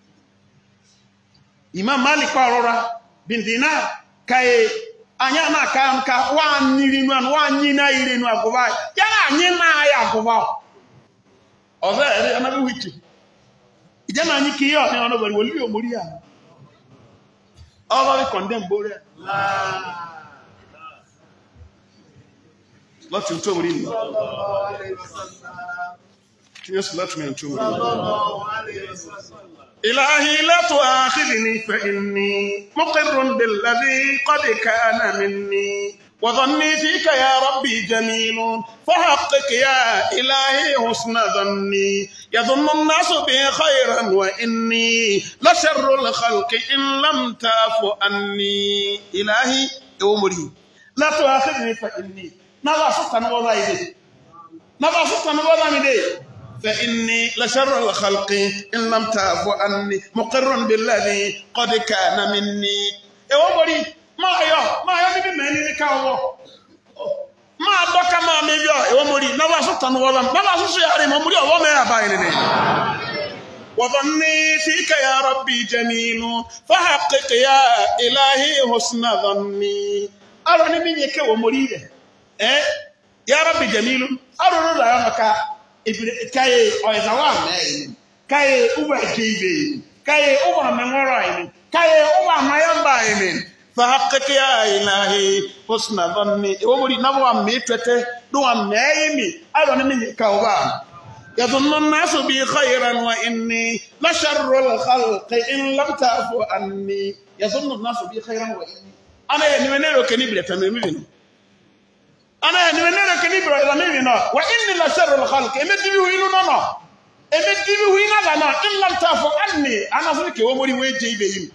Imam Malik Aurora bin Dinar kai anya na ka nka wa niri nu an wa nyina ire nu agoba ya anyi na ya agoba oze ere na bi wichi ije na anyi ki yo ni ono bari woli omori ya all we condemn bore la let you to omori sallallahu alaihi wasallam yes let me to sallallahu alaihi wasallam إلهي لا تؤاخذني فإني مقر بالذي قد كان مني وظني فيك يا ربي جميل فحقق يا إلهي حسن ظني يظن الناس بي خيرا وإني لشر الخلق إن لم تعف عني إلهي أمري لا تؤاخذني فإني نظر سلطان وضعي نظر سلطان وضعي فإني لشر الخلق إن لم تعف عني مقر بالذي قد كان مني أمري ما يا ما يا نبي مني كاو ما دوكا ما ميبيا أمري نظر سلطان وضعي نظر سياري أمري أو ما يباينني وظني فيك يا ربي جميل فحقق يا إلهي حسن ظني أروني مني كاو أمري إيه يا ربي جميل أروني لا يمكا kaye oizawa men kaye uba jibe kaye uba memora men kaye uba mayamba men fa haqqi ya ilahi husna dhanni o mori nabwa metwete do ameyimi ado ne mi ka uba yadhunnu an-nasu bi khayran wa inni la sharru al-khalqi in lam ta'fu anni yadhunnu an-nasu bi khayran wa inni ana ye nimenero kenibile tamemi أنا نمنير كنيبر إلى مينا وإني لشر الخلق إمدي وينو نانا إمدي وينا لنا إن لم تعفو عني أنا فيك ومري ويجي بهم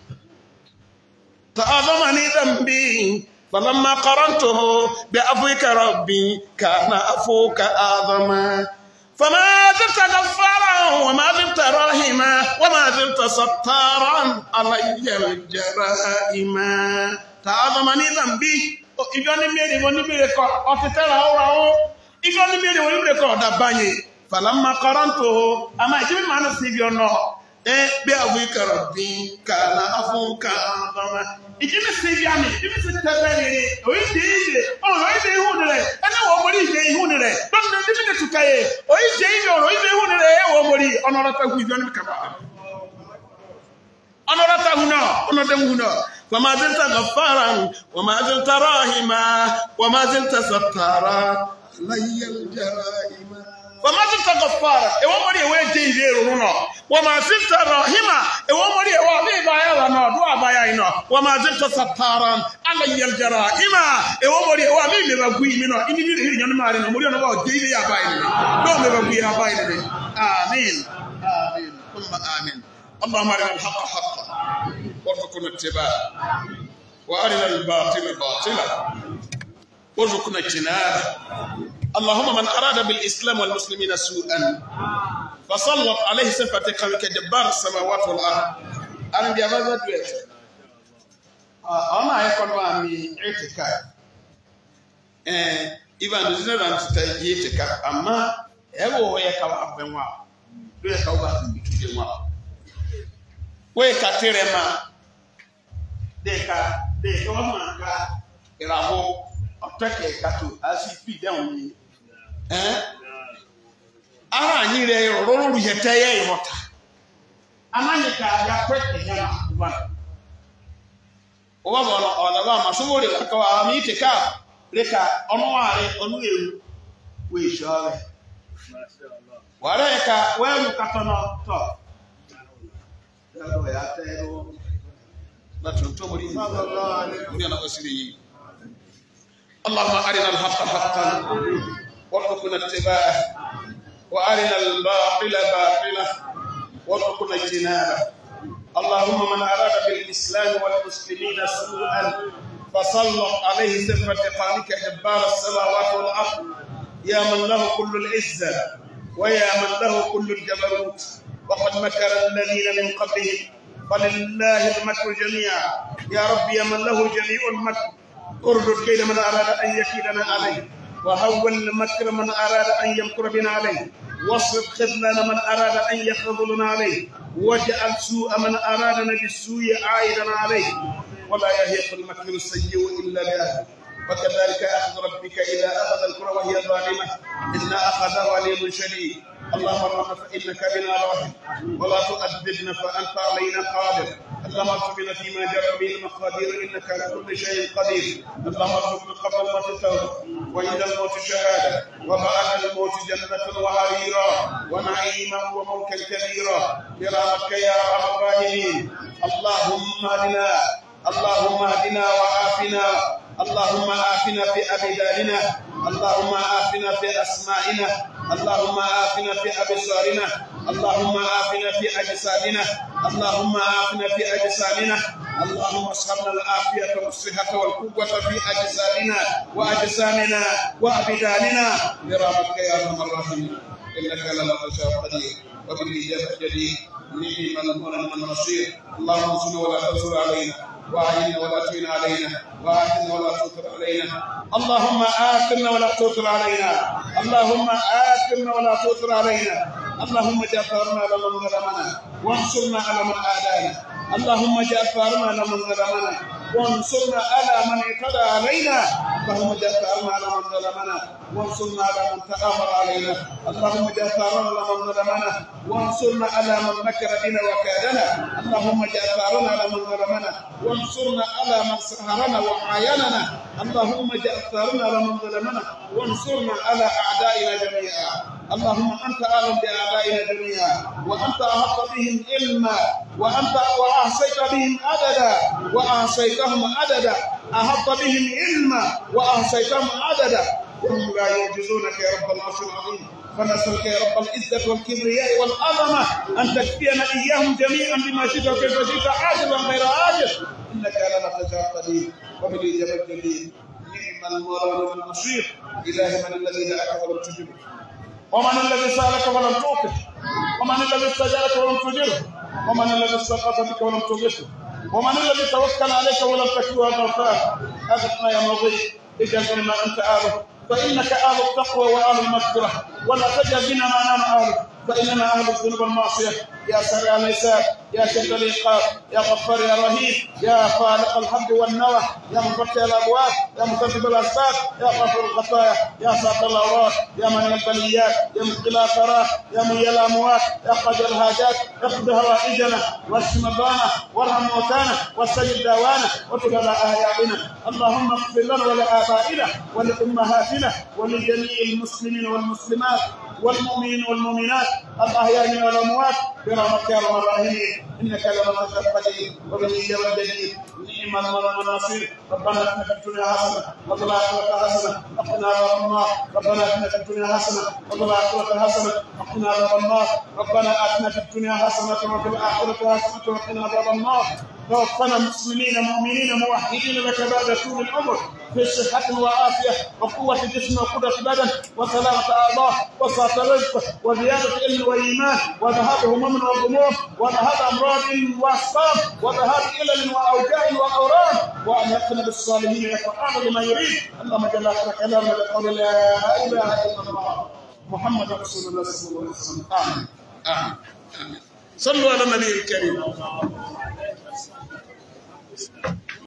تعظمني ذنبي فلما قرنته بعفوك ربي كان عفوك أعظما فما زلت غفارا وما زلت راحما وما زلت ستارا علي الجرائم تعظمني ذنبي if you need me, when you be a car, or to tell how if you need me, when you be a car, that banye, Falama Caranto, am I giving man a savior no? Eh, be a weaker of being Kana Afuka. It is a savior, it is a tabby, or it is, or I say who the and no one is a who the don't limit it to Kaye, or is Jay or is a who the nobody on another time with your car. Another time, no, another who know. فما زلت غفارا وما زلت راحما وما زلت ستارا لي الجرائم فما زلت غفارا اي ومري وي جيرو نو وما زلت راحما اي ومري وا بي بايا نو دو بايا نو وما زلت ستارا علي الجرائم اي ومري وا مي مي باغوي مي نو اني ني هي نو ماري نو مري نو با جيري يا باي ني دو مي باغوي يا باي ني امين امين ثم امين اللهم ارنا الحق حقا وارزقنا اتباعه وارنا الباطل باطلا وارزقنا اجتنابه اللهم من اراد بالاسلام والمسلمين سوءا فسلط عليه صفه قومك جبار السماوات والارض انا بيابا دوت انا هيكون وامي اعتكاف eh even the general stage eعتكاف اما ewo ye ka abenwa do ye ka ba bikidenwa we katerema deka de oma ka irabo oteke katu asipi down ni eh ara anyi re rororo yeteye ihota amanye ka ya kwete ya ba oba bono ona ba masumuri ka wa amite ka leka ono are onu ewu we shore mashallah wale ka we mukatono to ya tero لا تنتظري الله وسلي اللهم أرنا الحق حقا وارزقنا اتباعه وأرنا الباطل باطلا وارزقنا اجتنابه اللهم من أراد بالإسلام والمسلمين سوءا فسلط عليه صفة قامك جبار السماوات والأرض يا من له كل العزة ويا من له كل الجبروت وقد مكر الذين من قبلهم فلله المكر جميعا يا رب يا من له جميع المكر اردد كيد من اراد ان يكيدنا عليه وهول المكر من اراد ان يمكر بنا عليه واصرف خذلان من أراد أن يخذلنا عليه، واجعل سوء من أرادنا بالسوء عائدا عليه، ولا يهيق المكر السيء إلا بأهله، وكذلك أخذ ربك إذا أخذ القرى وهي ظالمة إن أخذه عليم شديد. اللهم ارحمنا فإنك بنا راحم، ولا تؤذبنا فأنت علينا قادر. اللهم ارزقنا فيما جرى به المقادير إنك على كل شيء قدير. اللهم ارزقنا قبل الموت توبة، وعند الموت شهادة، وبعد الموت جنة وحريرا ونعيما وملكا كبيرا برحمتك يا أرحم الراحمين. اللهم اهدنا اللهم اهدنا وعافنا، اللهم عافنا في أبداننا، اللهم عافنا في أسمائنا، اللهم عافنا في أبصارنا، اللهم عافنا في أجسادنا، اللهم عافنا في أجسامنا، اللهم اصحبنا العافية والصحة والقوة في أجسادنا وأجسامنا وأبداننا برحمتك يا أرحم الراحمين. إنك لما تشاء قدير وبالإجابة جدير. نعم المولى ونعم النصير. اللهم انصرنا ولا تنصر علينا، وأعنا ولا تعن علينا، وآثرنا ولا تؤثر علينا. اللهم آثرنا ولا تؤثر علينا، اللهم آثرنا ولا تؤثر علينا. اللهم اجعل ثارنا على من ظلمنا وانصرنا على من عادانا، اللهم اجعل ثارنا على من ظلمنا وانصرنا على من اعتدى علينا، اللهم اجعل ثارنا على من ظلمنا وانصرنا على من تآمر علينا، اللهم اجعل ثارنا على من ظلمنا وانصرنا على من مكر بنا وكادنا، اللهم اجعل ثارنا على من ظلمنا وانصرنا على من سهرنا وعايننا، اللهم اجعل ثارنا على من ظلمنا وانصرنا على أعدائنا جميعا. اللهم أنت أعلم بأعدائنا جميعا، وأنت أحط بهم علما، وأنت وأحصيت بهم عددا وأحصيتهم عددا، أحط بهم علما وأحصيتهم عددا، وهم لا يعجزونك يا رب العرش العظيم. فنسألك يا رب العزة والكبرياء والعظمة أن تكفينا إياهم جميعا بما شئت وكيف شئت عاجلا غير عاجل، إنك على ما تشاء قدير وبالإجابة جدير. نعم المولى ونعم النصير. إلهي من الذي دعاك ولم تجبه، ومن الذي سألك ولم توقف، ومن الذي استجارك ولم تجره، ومن الذي استغاث بك ولم تغثه، ومن الذي توكل عليك ولم تكله غفاه. أغثنا يا مضي اجعل ما أنت آله، فإنك آل التقوى وآل المغفرة، ولا تجعل بنا ما نام آله، فإننا أهل الذنوب والمعصية. يا سريع الحساب، يا شد العقاب، يا غفار يا رهيب، يا خالق الحمد والنوى، يا مفتح الأبواب، يا مسبب الأسباب، يا غفور الخطايا، يا ساق الأوراق، يا من البليات، يا مثقل الآثارات، يا من الأموات، يا قاضي الحاجات، اقض هوائجنا واشف مرضانا وارحم موتانا واستجب دعوانا وتب على أحيائنا. اللهم اغفر لنا ولآبائنا ولأمهاتنا ولجميع المسلمين والمسلمات والمؤمنين والمؤمنات الأحياء من الأموات برحمتك يا ارحم الراحمين. انك لما تشاء قدير وبالإجابة جدير. نعم المولى والنصير. ربنا اتنا في الدنيا حسنه وفي الآخرة حسنه وقنا عذاب النار. ربنا اتنا في الدنيا حسنه وفي الآخرة حسنه وقنا عذاب النار. ربنا اتنا في الدنيا حسنه وفي الآخرة حسنه وقنا عذاب النار. توفنا مسلمين مؤمنين موحدين لك بعد طول العمر في صحة وعافية وقوة جسم وقدرة بدن وسلامة أعضاء وسعة رزق وزيادة علم وإيمان وذهاب هموم وغموم وذهاب أمراض وأسقام وذهاب علل وأوجاع وأورام وأن يقنا بالصالحين يفعل لما يريد. اللهم اجعل آخر كلامنا بقول لا إله إلا الله محمد رسول الله صلى الله عليه وسلم. آمين آمين آمين. صلوا على النبي الكريم.